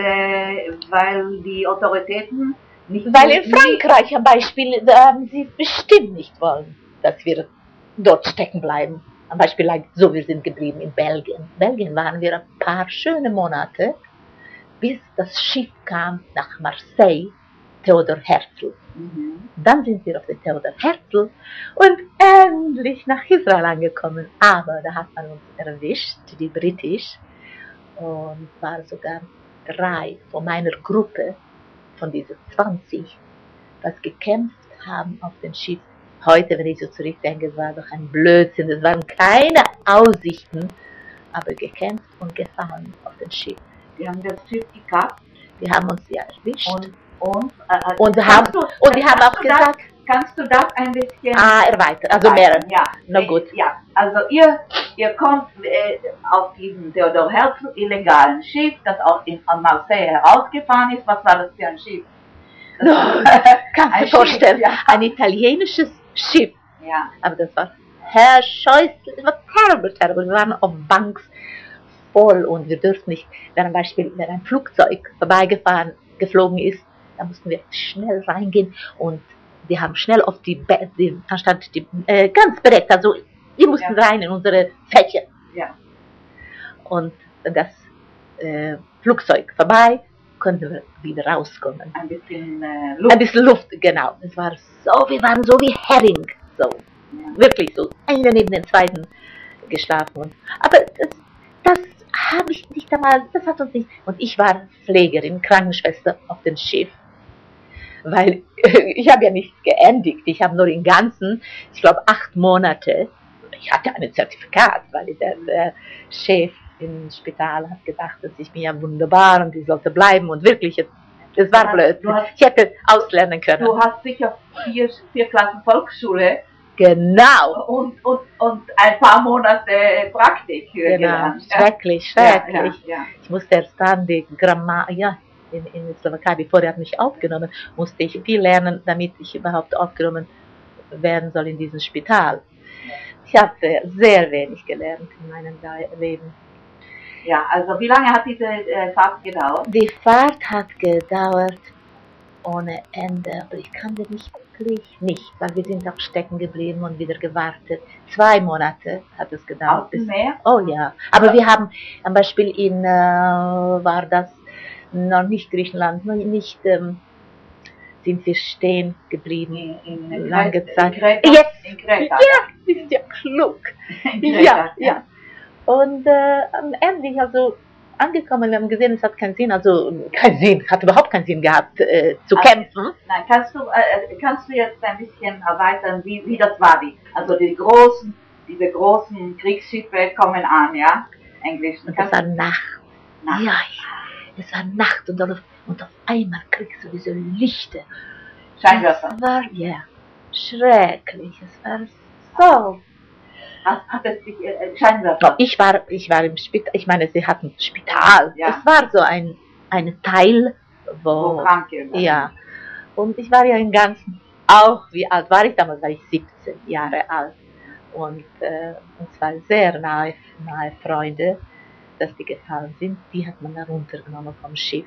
Weil die Autoritäten nicht... Weil in Frankreich zum Beispiel sie bestimmt nicht wollen, dass wir dort stecken bleiben. Zum Beispiel so, wir sind geblieben in Belgien. In Belgien waren wir ein paar schöne Monate, bis das Schiff kam nach Marseille, Theodor Herzl. Dann sind wir auf der Theodor Herzl und endlich nach Israel angekommen. Aber da hat man uns erwischt, die Britisch, und war sogar 3 von meiner Gruppe, von diesen 20, was gekämpft haben auf dem Schiff. Heute, wenn ich so zurückdenke, es war doch ein Blödsinn, es waren keine Aussichten, aber gekämpft und gefahren auf dem Schiff. Wir haben das Schiff gekappt. Die haben uns ja erwischt. Und die haben auch gesagt... Kannst du das ein bisschen... erweitern, also mehr. Ja. Na gut. Ja, also ihr kommt auf diesem Theodor Herzl illegalen Schiff, das auch an Marseille herausgefahren ist. Was war das für ein Schiff? Kannst du dir vorstellen, ein italienisches Schiff. Ja. Aber das war scheußlich, das war terrible. Wir waren auf Banks voll und wir durften nicht, wenn ein Flugzeug geflogen ist, da mussten wir schnell reingehen und die haben schnell auf ganz bedeckt, also wir mussten rein in unsere Fächer. Ja. Und das Flugzeug vorbei, konnten wir wieder rauskommen. Ein bisschen Luft. Ein bisschen Luft, genau. Wir waren so wie Hering, so. Ja. Wirklich so, einer neben dem zweiten geschlafen. Aber das habe ich nicht einmal, das hat uns nicht. Und ich war Pflegerin, Krankenschwester auf dem Schiff. Weil ich habe ja nicht geendigt, ich habe nur im Ganzen, ich glaube 8 Monate, ich hatte ein Zertifikat, weil der Chef im Spital hat gedacht, dass ich mir ja wunderbar und ich sollte bleiben und wirklich, es war blöd, ich hätte auslernen können. Du hast sicher 4 Klassen Volksschule. Genau. Und ein paar Monate Praktik gelernt. Schrecklich. Ja. Ich musste erst dann die in der Slowakei, bevor er mich aufgenommen, musste ich viel lernen, damit ich überhaupt aufgenommen werden soll in diesem Spital. Ich habe sehr wenig gelernt in meinem Leben. Ja, also wie lange hat diese Fahrt gedauert? Die Fahrt hat gedauert ohne Ende, aber ich kann dir nicht, weil wir sind auch stecken geblieben und wieder gewartet. 2 Monate hat es gedauert. Mehr? Oh ja, aber wir haben zum Beispiel war das noch nicht Griechenland, nicht sind wir stehen geblieben in lange Zeit. In Kreta. Ja, bist ja klug. Ja. Und am Ende, also angekommen, wir haben gesehen, es hat keinen Sinn, hat überhaupt keinen Sinn gehabt zu kämpfen. Nein, kannst du jetzt ein bisschen erweitern, wie das war? Also diese großen Kriegsschiffe kommen an, ja? Englisch. Und das war Nacht. Ja. Es war Nacht und auf einmal kriegst du diese Lichter. Scheinwerfer. Es war, schrecklich. Es war so. Hat es dich Scheinwerfer? Ich war im Spital, ich meine, sie hatten Spital. Ja. Es war so ein Teil, wo Kranke waren. Ja. Und ich war ja im Ganzen, auch, wie alt war ich damals? War ich 17 Jahre alt. Und es waren sehr nahe Freunde, dass die gefallen sind, die hat man da runtergenommen vom Schiff.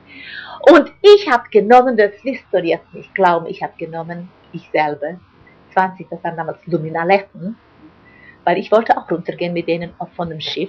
Und ich habe genommen, das wirst du jetzt nicht glauben, ich selber, 20, das waren damals Luminaletten, weil ich wollte auch runtergehen mit denen von dem Schiff.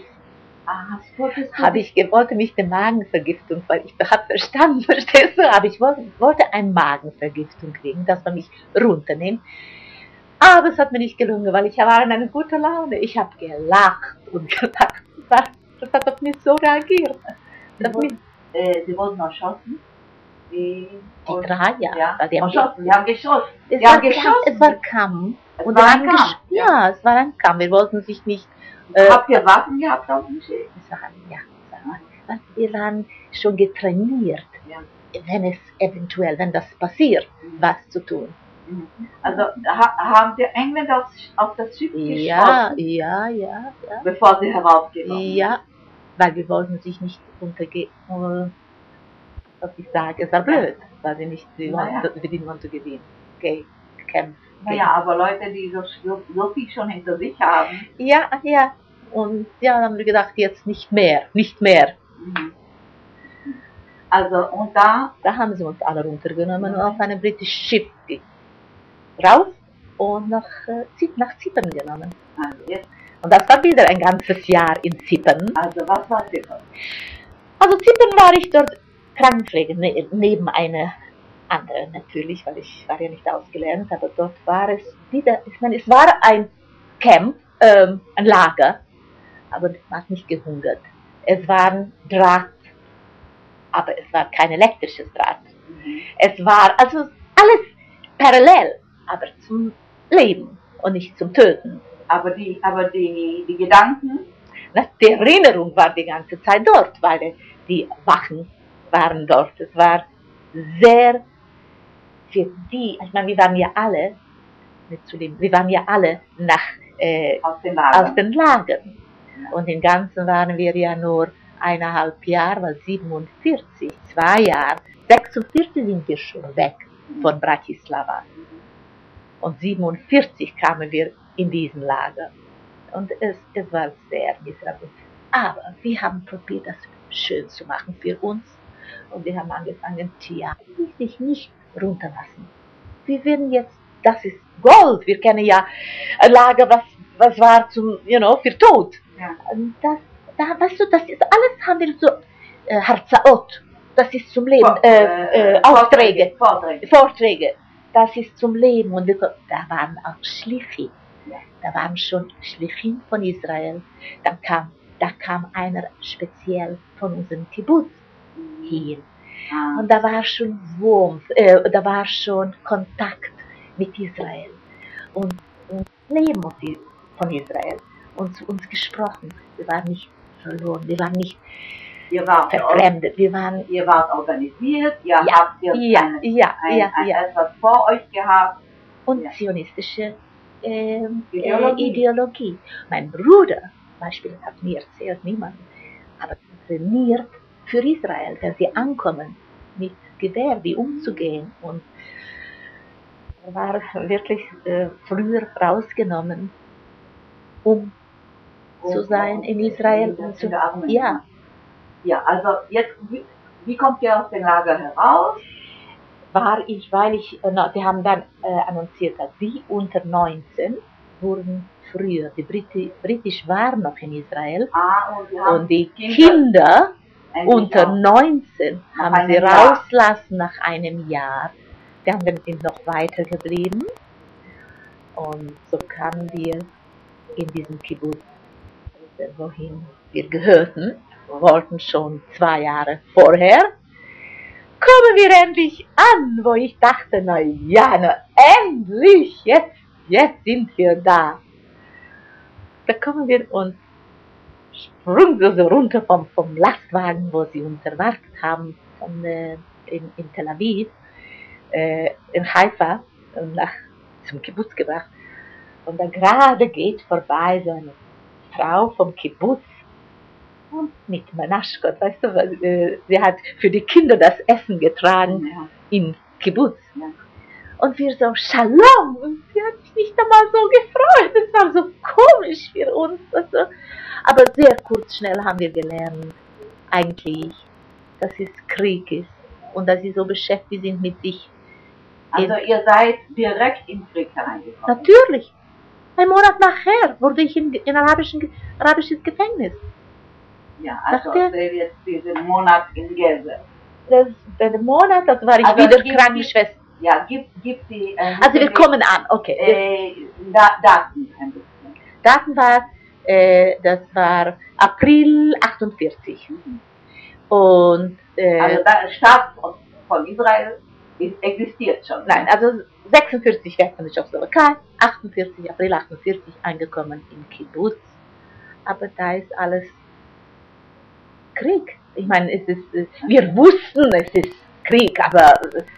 Wollte mich der Magenvergiftung, weil ich habe verstanden, verstehst du, aber ich wollte eine Magenvergiftung kriegen, dass man mich runternimmt. Aber es hat mir nicht gelungen, weil ich war in einer guten Laune. Ich habe gelacht und gelacht. Das hat auf mich so reagiert. Sie wurden erschossen? Die drei, ja. Ja. Weil die haben Die haben geschossen. Es Die haben geschossen. Es war Kampf. Es Und war wir ein haben Kampf, ja, es war ein Kampf. Wir wollten sich nicht... Habt ihr Waffen gehabt auf dem Schiff? Weil wir waren schon getrainiert, Ja. wenn das passiert, was zu tun. Also haben die Engländer auf das Schiff Ja, geschossen, ja. bevor sie herausgekommen sind? Ja, weil wir wollten sich nicht was ich sage, es war blöd, weil wir nicht, wir didn't want to gewinnen, kämpfen. Naja, aber Leute, die so viel schon hinter sich haben. Ja. Und ja, dann haben wir gedacht, jetzt nicht mehr. Also, und da haben sie uns alle runtergenommen und auf einem britischen Schiff raus und nach Zypern genommen. Also jetzt, Und das war wieder ein ganzes Jahr in Zypern. also was war Zypern? Also Zypern war ich dort Krankenpflege, neben einer anderen natürlich, weil ich war ja nicht ausgelernt, aber dort war es wieder, ich meine, es war ein Camp, ein Lager, aber man hat nicht gehungert. Es war Draht, aber es war kein elektrisches Draht. Es war also alles parallel, aber zum Leben und nicht zum Töten. Aber die Gedanken, Die Erinnerung war die ganze Zeit dort, weil die Wachen waren dort. Es war sehr für die, ich meine, wir waren ja alle aus den Lagern. Und im Ganzen waren wir ja nur 1,5 Jahre, weil 47, 2 Jahre, 46 sind wir schon weg von Bratislava. Und 47 kamen wir in diesen Lager. Und es war sehr miserabel. Aber wir haben probiert, das schön zu machen für uns. Und wir haben angefangen, sich nicht runterlassen. Wir werden jetzt, das ist Gold. Wir kennen ja ein Lager, was war für Tod. Ja. Und weißt du, das ist alles, haben wir so Harzaot. Das ist zum Leben, Aufträge, Vorträge. Das ist zum Leben. Und da waren auch Schlichim. Ja. Da waren schon Schlichim von Israel. Da kam einer speziell von unserem Kibbutz hier. Und da war schon da war schon Kontakt mit Israel und Leben von Israel und zu uns gesprochen. Wir waren nicht verloren, wir waren nicht verfremdet. Ihr wart organisiert, ihr habt etwas vor euch gehabt. Und zionistische Ideologie. Mein Bruder, zum Beispiel, hat mir erzählt, niemand, aber trainiert für Israel, wenn sie ankommen, mit Gewehr, wie umzugehen. Und er war wirklich früher rausgenommen, um zu sein in Israel. Ja, also jetzt, wie kommt ihr aus dem Lager heraus? Die haben dann annonciert, dass die unter 19 wurden früher, die Britisch waren noch in Israel, und die Kinder unter 19 haben sie rauslassen nach einem Jahr. Die haben dann noch weiter geblieben. Und so kamen wir in diesen Kibbutz, wohin wir gehörten. Wir wollten schon 2 Jahre vorher. Kommen wir endlich an, wo ich dachte, endlich, jetzt sind wir da. Da kommen wir und sprungen so runter vom Lastwagen, wo sie uns erwartet haben, in Tel Aviv, in Haifa, zum Kibbutz gebracht. Und da gerade geht vorbei so eine Frau vom Kibbutz und mit Menaschkot, weißt du, sie hat für die Kinder das Essen getragen im Kibbutz. Ja. Und wir so, Shalom! Und sie hat sich nicht einmal so gefreut. Es war so komisch für uns. Also. Aber sehr schnell haben wir gelernt, eigentlich, dass es Krieg ist und dass sie so beschäftigt sind mit sich. Also ihr seid direkt in den Krieg hereingekommen? Natürlich. 1 Monat nachher wurde ich in arabisches Gefängnis. Ja, also jetzt diesen Monat in Gelse. Der Monat, das war ich wieder Krankenschwester. Ja, gibt die... also wir kommen an, okay. Daten ein bisschen. Daten das war April 48. Und... also Start von Israel existiert schon. Nein, also 46 weg von der Tschechoslowakei, 48, April 48 eingekommen in Kibbutz. Aber da ist alles Krieg. Ich meine, wir wussten, es ist Krieg, aber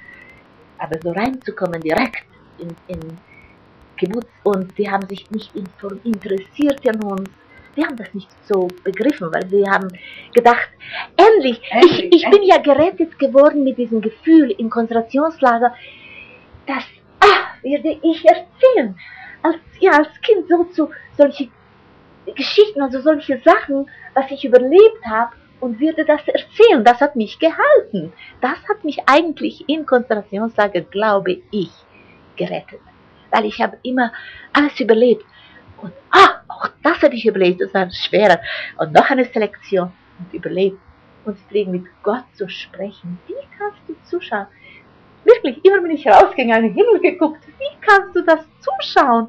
so reinzukommen direkt in Kibbutz und die haben sich nicht interessiert an uns. Wir haben das nicht so begriffen, weil wir haben gedacht, endlich. Ich bin ja gerettet geworden mit diesem Gefühl im Konzentrationslager, das werde ich erzählen. Als Kind solche Geschichten, also solche Sachen, was ich überlebt habe und würde das erzählen. Das hat mich gehalten. Das hat mich eigentlich im Konzentrationslager, glaube ich, gerettet. Weil ich habe immer alles überlebt. Und auch das habe ich überlebt, das war schwerer. Und noch eine Selektion und überlebt. Und deswegen mit Gott zu sprechen. Wie kannst du zuschauen? Wirklich, immer wenn ich rausgegangen, in den Himmel geguckt, wie kannst du das zuschauen?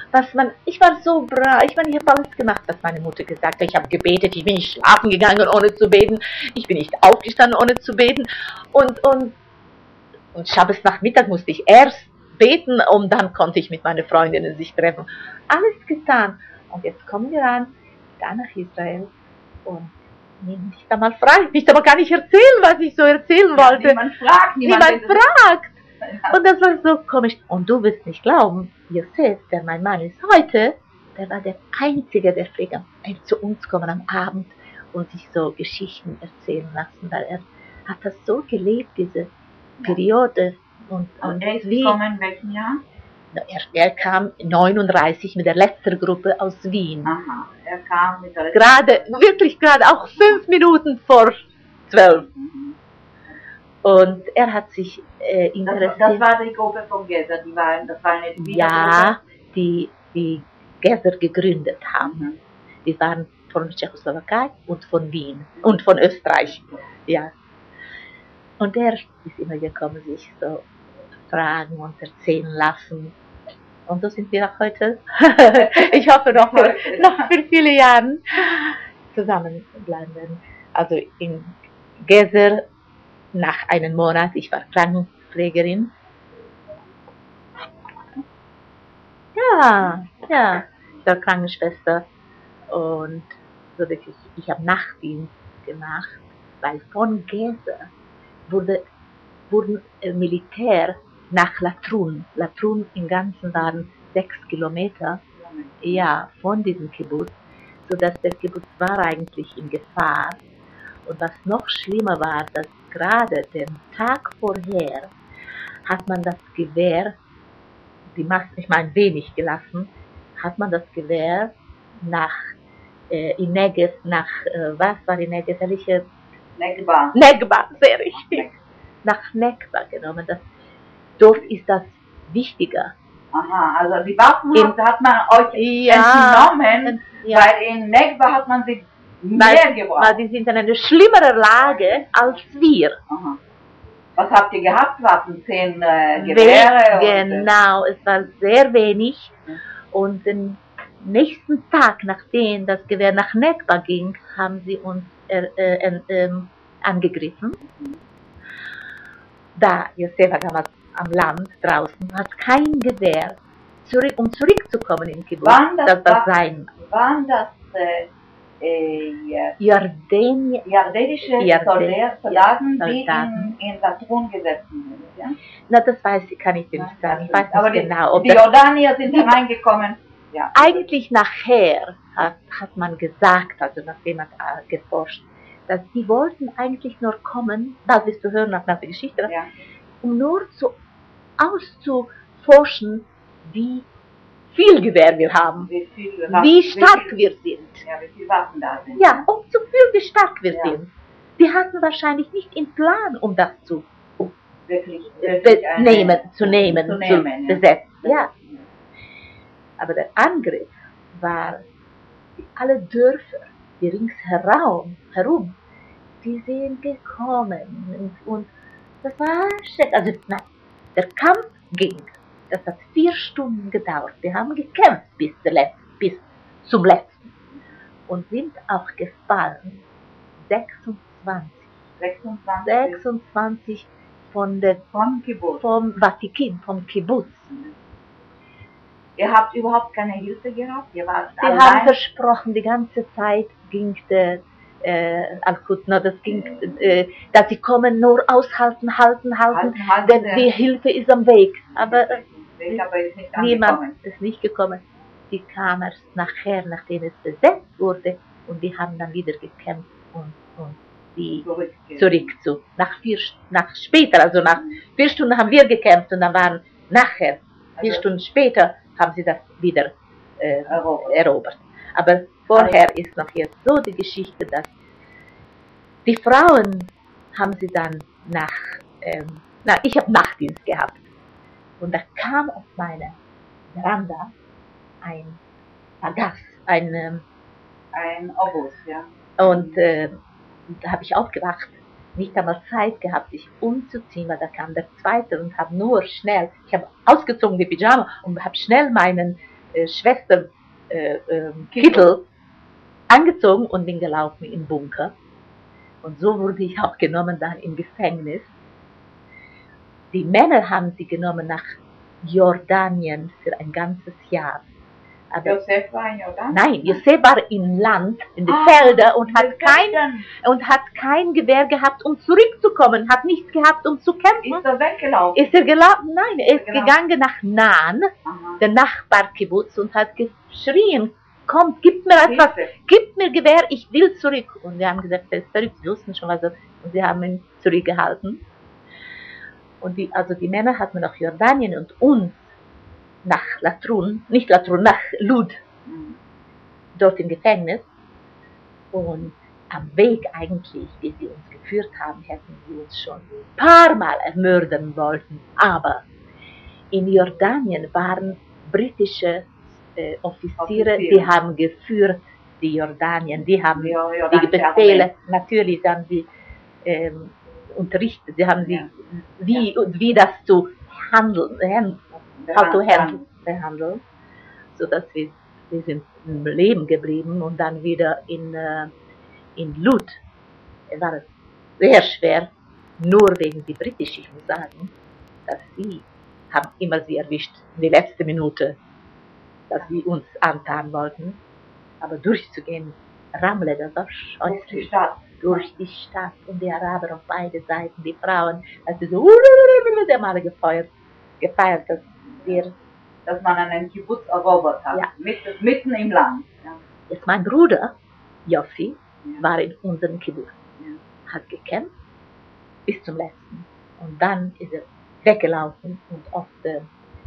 Ich war so brav, ich habe alles gemacht, was meine Mutter gesagt hat. Ich habe gebetet, ich bin nicht schlafen gegangen, ohne zu beten. Ich bin nicht aufgestanden, ohne zu beten. Und Schabbos Nachmittag musste ich erst beten und dann konnte ich mit meinen Freundinnen sich treffen. Alles getan. Und jetzt kommen wir da nach Israel und nehmen dich da mal frei. Ich aber gar nicht erzählen, was ich so erzählen wollte. Niemand fragt. Niemand fragt. Und das war so komisch. Und du wirst nicht glauben, Josef, der mein Mann ist heute, der war der Einzige, der zu uns kommen am Abend und sich so Geschichten erzählen lassen, weil er hat das so gelebt, diese Periode. Und er ist gekommen in welchem Jahr? Er kam 39 mit der letzten Gruppe aus Wien. Aha, er kam mit der wirklich gerade, auch 5 Minuten vor 12. Mhm. Und er hat sich interessiert. Das war die Gruppe von Gezer, das war eine ja, die Gezer gegründet haben. Mhm. Die waren von der Tschechoslowakei und von Wien und von Österreich. Ja. Und er ist immer gekommen, sich so fragen und erzählen lassen. Und so sind wir auch heute. Ich hoffe noch für viele Jahre zusammenbleiben werden. Also in Gezer nach einem Monat, ich war Krankenpflegerin. Ja, ich war Krankenschwester und so wirklich, ich habe Nachtdienst gemacht, weil von Gezer wurden Militär nach Latrun. Latrun im Ganzen waren 6 Kilometer von diesem Kibbutz, sodass der Kibbutz war eigentlich in Gefahr. Und was noch schlimmer war, dass gerade den Tag vorher hat man das Gewehr, die Maske, ich meine wenig gelassen, hat man das Gewehr in Negev, was war in Negev, welche? Negba, sehr richtig. Nach Negba genommen. Dort ist das wichtiger. Aha, also die Waffen hat man euch entnommen, weil in Negba hat man sie mehr gebraucht. Weil die sind in einer schlimmeren Lage als wir. Aha. Was habt ihr gehabt? Waffen? 10 Gewehre? Genau, es war sehr wenig. Und den nächsten Tag, nachdem das Gewehr nach Negba ging, haben sie uns angegriffen. Da Josef war damals am Land draußen, hat kein Gewehr, um zurückzukommen in Kibbutz. Waren das jordanische Soldaten, die in Latrun gesessen sind? Ja? Na, das kann ich dir nicht sagen. Ich weiß nicht aber genau. Die Jordanier sind reingekommen. Ja. Eigentlich nachher hat man gesagt, also nachdem man geforscht, dass die wollten eigentlich nur kommen, das ist zu hören nach der Geschichte, um nur auszuforschen, wie viel Gewehr wir haben, wie stark wir sind. Ja, wie viele Waffen da sind. Ja, und so viel, wie stark wir sind. Die hatten wahrscheinlich nicht im Plan, um das zu besetzen. Ja. Aber der Angriff war, alle Dörfer, die ringsherum, die sind gekommen und das war schön. Also der Kampf ging. Das hat 4 Stunden gedauert. Wir haben gekämpft bis zum letzten und sind auch gefallen. 26 vom Vatikan, vom Kibbutz. Ihr habt überhaupt keine Hilfe gehabt? Ihr wart Sie haben versprochen, die ganze Zeit ging der Al-Qutna, dass sie kommen, nur aushalten, halten, denn die Hilfe ist am Weg. Aber niemand ist nicht gekommen. Sie kam erst nachher, nachdem es besetzt wurde, und die haben dann wieder gekämpft und die später, also nach 4 Stunden haben wir gekämpft und dann waren nachher, 4 Stunden später, haben sie das wieder erobert. Aber vorher ist noch jetzt so die Geschichte, dass die Frauen haben sie dann ich habe Nachtdienst gehabt und da kam auf meine Veranda ein Pagaz, ein Obus, ja. Und da habe ich aufgewacht, nicht einmal Zeit gehabt, sich umzuziehen, weil da kam der Zweite und habe nur schnell, ich habe ausgezogen die Pyjama und habe schnell meinen Schwester Kittel angezogen und bin gelaufen im Bunker. Und so wurde ich auch genommen dann im Gefängnis. Die Männer haben sie genommen nach Jordanien für ein ganzes Jahr. Aber Josef war in Jordanien? Nein, Josef war im Land, in den Feldern und hat kein Gewehr gehabt, um zurückzukommen, hat nichts gehabt, um zu kämpfen. Ist er weggelaufen? Ist er gelaufen? Nein, er ist gegangen nach Naan, der Nachbarkibbutz, und hat geschrien, kommt, gib mir etwas, gib mir Gewehr, ich will zurück. Und wir haben gesagt, er ist verrückt, wir wussten schon, was er, und sie haben ihn zurückgehalten. Und die Männer hatten nach Jordanien und uns nach nach Lud, dort im Gefängnis. Und am Weg eigentlich, wie sie uns geführt haben, hätten sie uns schon ein paar Mal ermorden wollten. Aber in Jordanien waren britische Offiziere, die haben geführt die Jordanien, die haben die Befehle, natürlich haben sie unterrichtet, sie haben sie, wie das zu behandeln, sodass wir sind im Leben geblieben und dann wieder in Lud. Es war sehr schwer, nur wegen die Britisch, ich muss sagen, dass sie haben immer sie erwischt, in die letzte Minute, dass sie uns antan wollten, aber durchzugehen, Ramle, das war scheußlich. Durch die Stadt und die Araber auf beide Seiten, die Frauen, als sie so mal gefeiert, dass man einen Kibbutz erobert hat, mitten im Land. Ja. Jetzt mein Bruder, Joffi, war in unserem Kibbutz, hat gekämpft bis zum letzten. Und dann ist er weggelaufen und auf der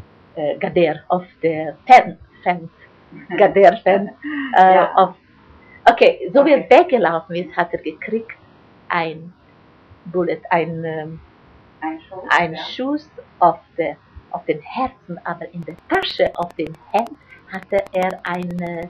okay, so wie er weggelaufen ist, hat er gekriegt ein Schuss auf den Herzen, aber in der Tasche auf dem Hemd hatte er einen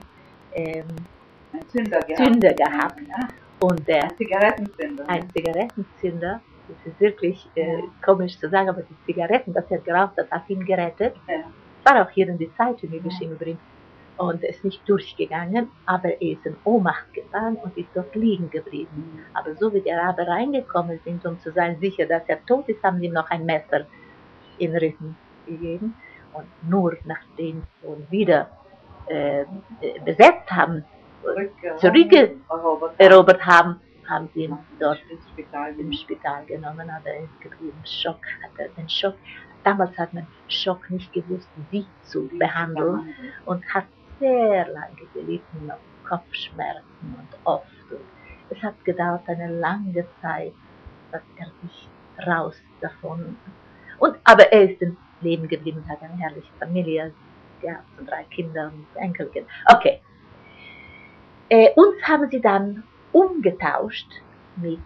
Zünder gehabt. Und ein Zigarettenzünder, das ist wirklich komisch zu sagen, aber die Zigaretten, das er geraucht hat, hat ihn gerettet. War auch hier in die Zeitung geschrieben übrigens. Und er ist nicht durchgegangen, aber er ist in Ohnmacht gefallen und ist dort liegen geblieben. Aber so wie die Araber reingekommen sind, um zu sein sicher, dass er tot ist, haben sie ihm noch ein Messer in den Rücken gegeben. Und nur nachdem sie ihn wieder besetzt haben, zurückerobert haben, haben sie ihn dort im Spital genommen. Aber er ist geblieben. Den Schock. Damals hat man Schock nicht gewusst, wie zu behandeln und hat sehr lange gelitten, auf Kopfschmerzen und oft. Und es hat gedauert eine lange Zeit, dass er sich raus davon. Aber er ist im Leben geblieben, hat eine herrliche Familie gehabt und 3 Kinder und Enkelkind. Okay. Uns haben sie dann umgetauscht mit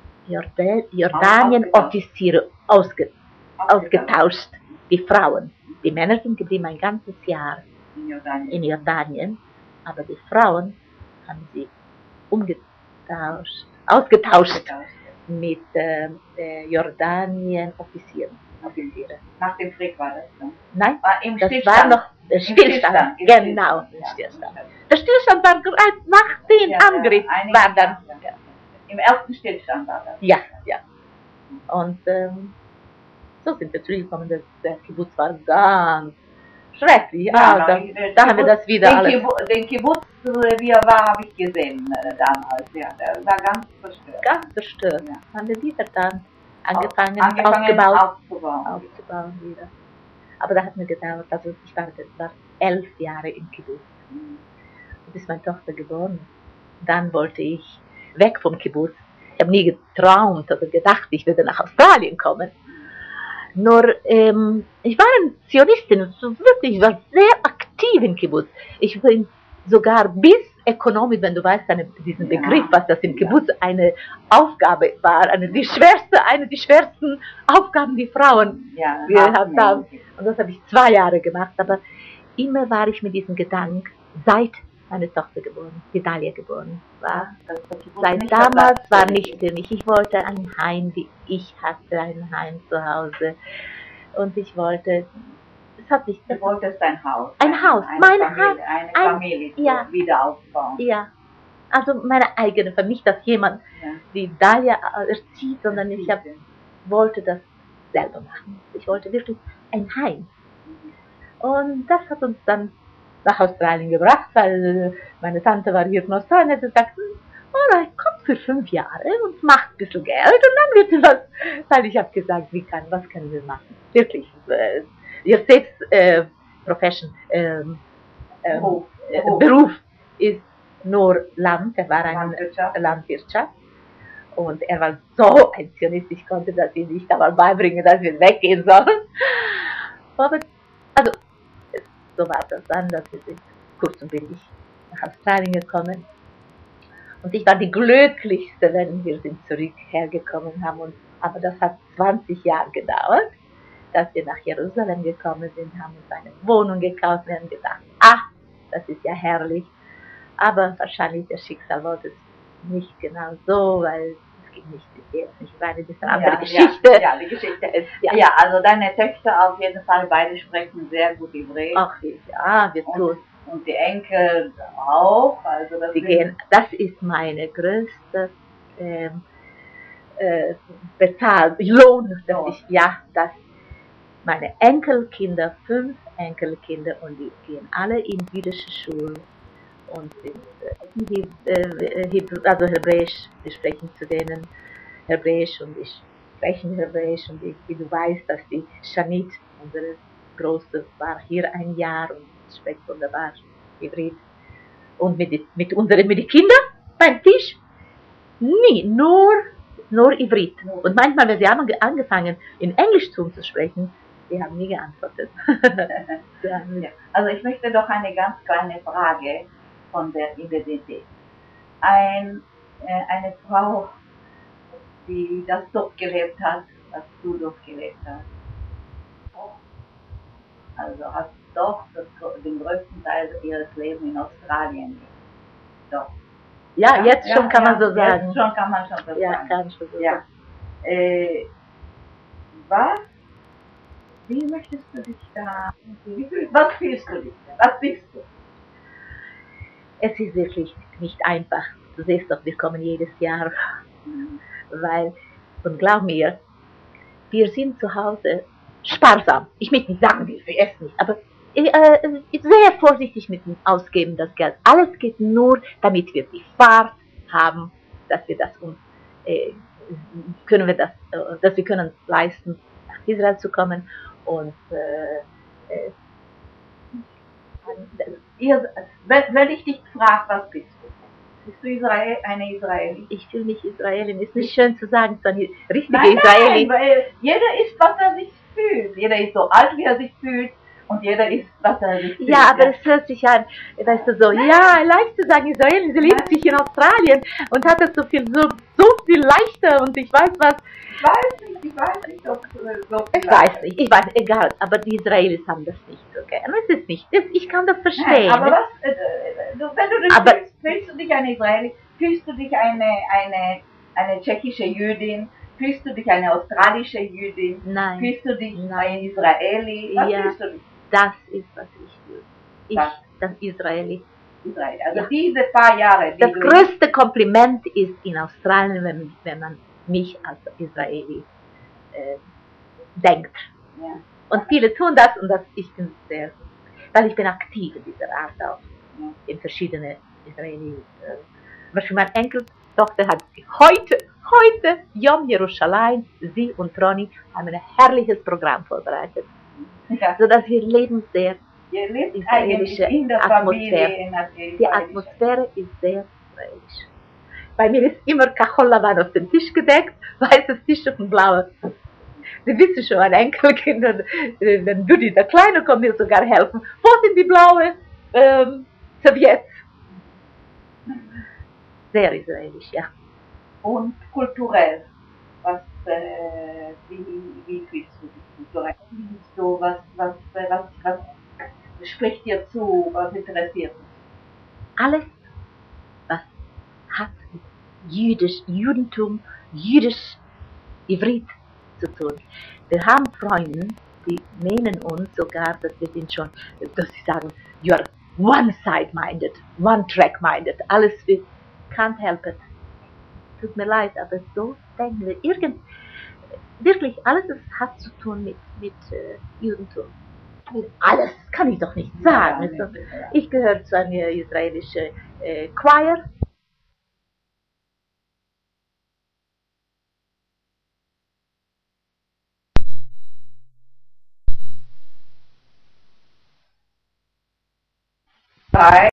Jordanien-Offiziere ausgetauscht, die Frauen. Die Männer sind geblieben ein ganzes Jahr in Jordanien, aber die Frauen haben sie ausgetauscht mit Jordanien-Offizieren. Nach dem Krieg war das, ne? Nein, das war noch der Stillstand. Genau, der Stillstand. Der Stillstand war nach dem Angriff. Im ersten Stillstand war das. Ja. Und so sind wir zurückgekommen, der Kibbutz war ganz schrecklich. Ja, Ja, da haben wir das wieder alles. Den Kibbutz, wie er war, habe ich gesehen damals. Ja, der war ganz zerstört. Ganz zerstört. Ja. Haben wir wieder dann angefangen aufzubauen wieder. Aber da hat mir gedauert, also ich war 11 Jahre im Kibbutz. Bis meine Tochter geboren. Dann wollte ich weg vom Kibbutz. Ich habe nie geträumt oder gedacht, ich würde nach Australien kommen. Nur, ich war eine Zionistin, wirklich, ich war sehr aktiv im Kibbutz. Ich bin sogar bis Ökonomie, wenn du weißt, diesen Begriff, was das im Kibbutz eine Aufgabe war, eine der schwersten Aufgaben, die Frauen gehabt haben. Und das habe ich 2 Jahre gemacht, aber immer war ich mit diesem Gedanken, seit meine Tochter geboren, Gedalia geboren war. Seit damals war nicht für mich. Ich wollte ein Heim, wie ich hatte, ein Heim zu Hause. Und ich wollte, Du wolltest ein Haus. Ein Haus, eine Familie wieder aufbauen. Ja, also meine eigene, für mich, dass jemand die Dalia erzieht, sondern ich wollte das selber machen. Ich wollte wirklich ein Heim. Und das hat uns dann nach Australien gebracht, weil meine Tante war hier in Australien und hat gesagt, alright, komm für 5 Jahre und mach ein bisschen Geld und dann wird es was. Weil ich habe gesagt, was können wir machen? Wirklich, ihr seht, Profession, Beruf ist nur Land, er war eine Landwirtschaft. Und er war so ein Zionist, ich konnte das ihm nicht einmal beibringen, dass wir weggehen sollen. Aber, also, so war das dann, dass wir sind kurz und billig nach Australien gekommen. Und ich war die Glücklichste, wenn wir sind zurückhergekommen haben. Aber das hat 20 Jahre gedauert, dass wir nach Jerusalem gekommen sind, haben uns eine Wohnung gekauft und haben gedacht, das ist ja herrlich. Aber wahrscheinlich das Schicksal wollte es nicht genau so, weil es ging nicht jetzt nicht weiter, das ist eine andere Geschichte. Ja, die Geschichte ist, also deine Töchter auf jeden Fall, beide sprechen sehr gut Hebräisch. Ach ja, wir tun. Und die Enkel auch. Also das ist meine größte Lohn, dass meine Enkelkinder, 5 Enkelkinder, und die gehen alle in jüdische Schulen und sind Hebräisch, wir sprechen zu denen Hebräisch und ich spreche Hebräisch und wie du weißt, dass die Shanit, unsere Große, war hier 1 Jahr und spricht wunderbar Hebräisch. Und mit den Kindern beim Tisch, nie, nur Ivrit. Und manchmal, wenn sie haben angefangen, in Englisch zu sprechen, die haben nie geantwortet. Also ich möchte doch eine ganz kleine Frage von der Identität. Eine Frau, die das durchgelebt hat, was du durchgelebt hast. Also hat doch den größten Teil ihres Lebens in Australien gelebt. Doch. Ja, jetzt schon kann man so sagen. Jetzt schon kann man so sagen. Ja, kann schon so sagen. Wie möchtest du dich da, was fühlst du dich da? Was bist du? Es ist wirklich nicht einfach. Du siehst doch, wir kommen jedes Jahr, weil, und glaub mir, wir sind zu Hause sparsam. Ich möchte nicht sagen, wir essen nicht, aber sehr vorsichtig mit dem Ausgeben das Geld. Alles geht nur, damit wir die Fahrt haben, dass wir das uns, dass wir können leisten, nach Israel zu kommen. Und wenn ich dich frage, was bist du? Bist du eine Israeli? Ich fühle mich Israelin. Ist nicht schön zu sagen, sondern richtige Nein, Israeli. Weil jeder ist, was er sich fühlt. Jeder ist so alt, wie er sich fühlt. Und jeder ist, was er sich fühlt. Ja, aber es hört sich an, weißt du, so, leicht zu sagen, Israeli, sie lebt sich in Australien und hat es so viel leichter und ich weiß was. Ich weiß nicht, ob ich weiß, egal, aber die Israelis haben das nicht so gerne. Es ist nicht, ich kann das verstehen. Nein, aber wenn du das fühlst du dich eine Israeli, fühlst du dich eine tschechische Jüdin, fühlst du dich eine australische Jüdin, Nein. Fühlst du dich ein Israeli, was fühlst du dich? Das ist, was ich will. Das Israeli. Also diese paar Jahre. Das größte Kompliment ist in Australien, wenn man mich als Israeli denkt. Ja. Und viele tun das und das, ich bin sehr, weil ich bin aktiv in dieser Art auch, in verschiedene Israeli. Zum Beispiel meine Enkeltochter hat heute, Yom Yerushalayim, sie und Ronny haben ein herrliches Programm vorbereitet. Ja. Sodass wir leben sehr Ihr lebt israelische eigentlich in der Atmosphäre. Familie. Die Atmosphäre ist sehr israelisch. Bei mir ist immer Kachol Lavan auf dem Tisch gedeckt, weißes T-Shirt und blaues. Sie wissen schon, mein Enkelkind, wenn Dudi, der Kleine, kommt mir sogar helfen. Wo sind die blaue Serviettes? Sehr israelisch, ja. Und kulturell, wie fühlst du dich kulturell? So, was spricht dir zu, was interessiert dich? Alles, was hat mit Judentum, jüdisch, Ivrit zu tun. Wir haben Freunde, die nennen uns sogar, dass wir sind schon, dass sie sagen, you're one-side-minded, one-track-minded, alles wird, can't help it. Tut mir leid, aber so denken wir. Wirklich, alles hat zu tun mit Judentum. Alles kann ich doch nicht sagen. Ja, ich gehöre zu einer israelischen Choir. Bye.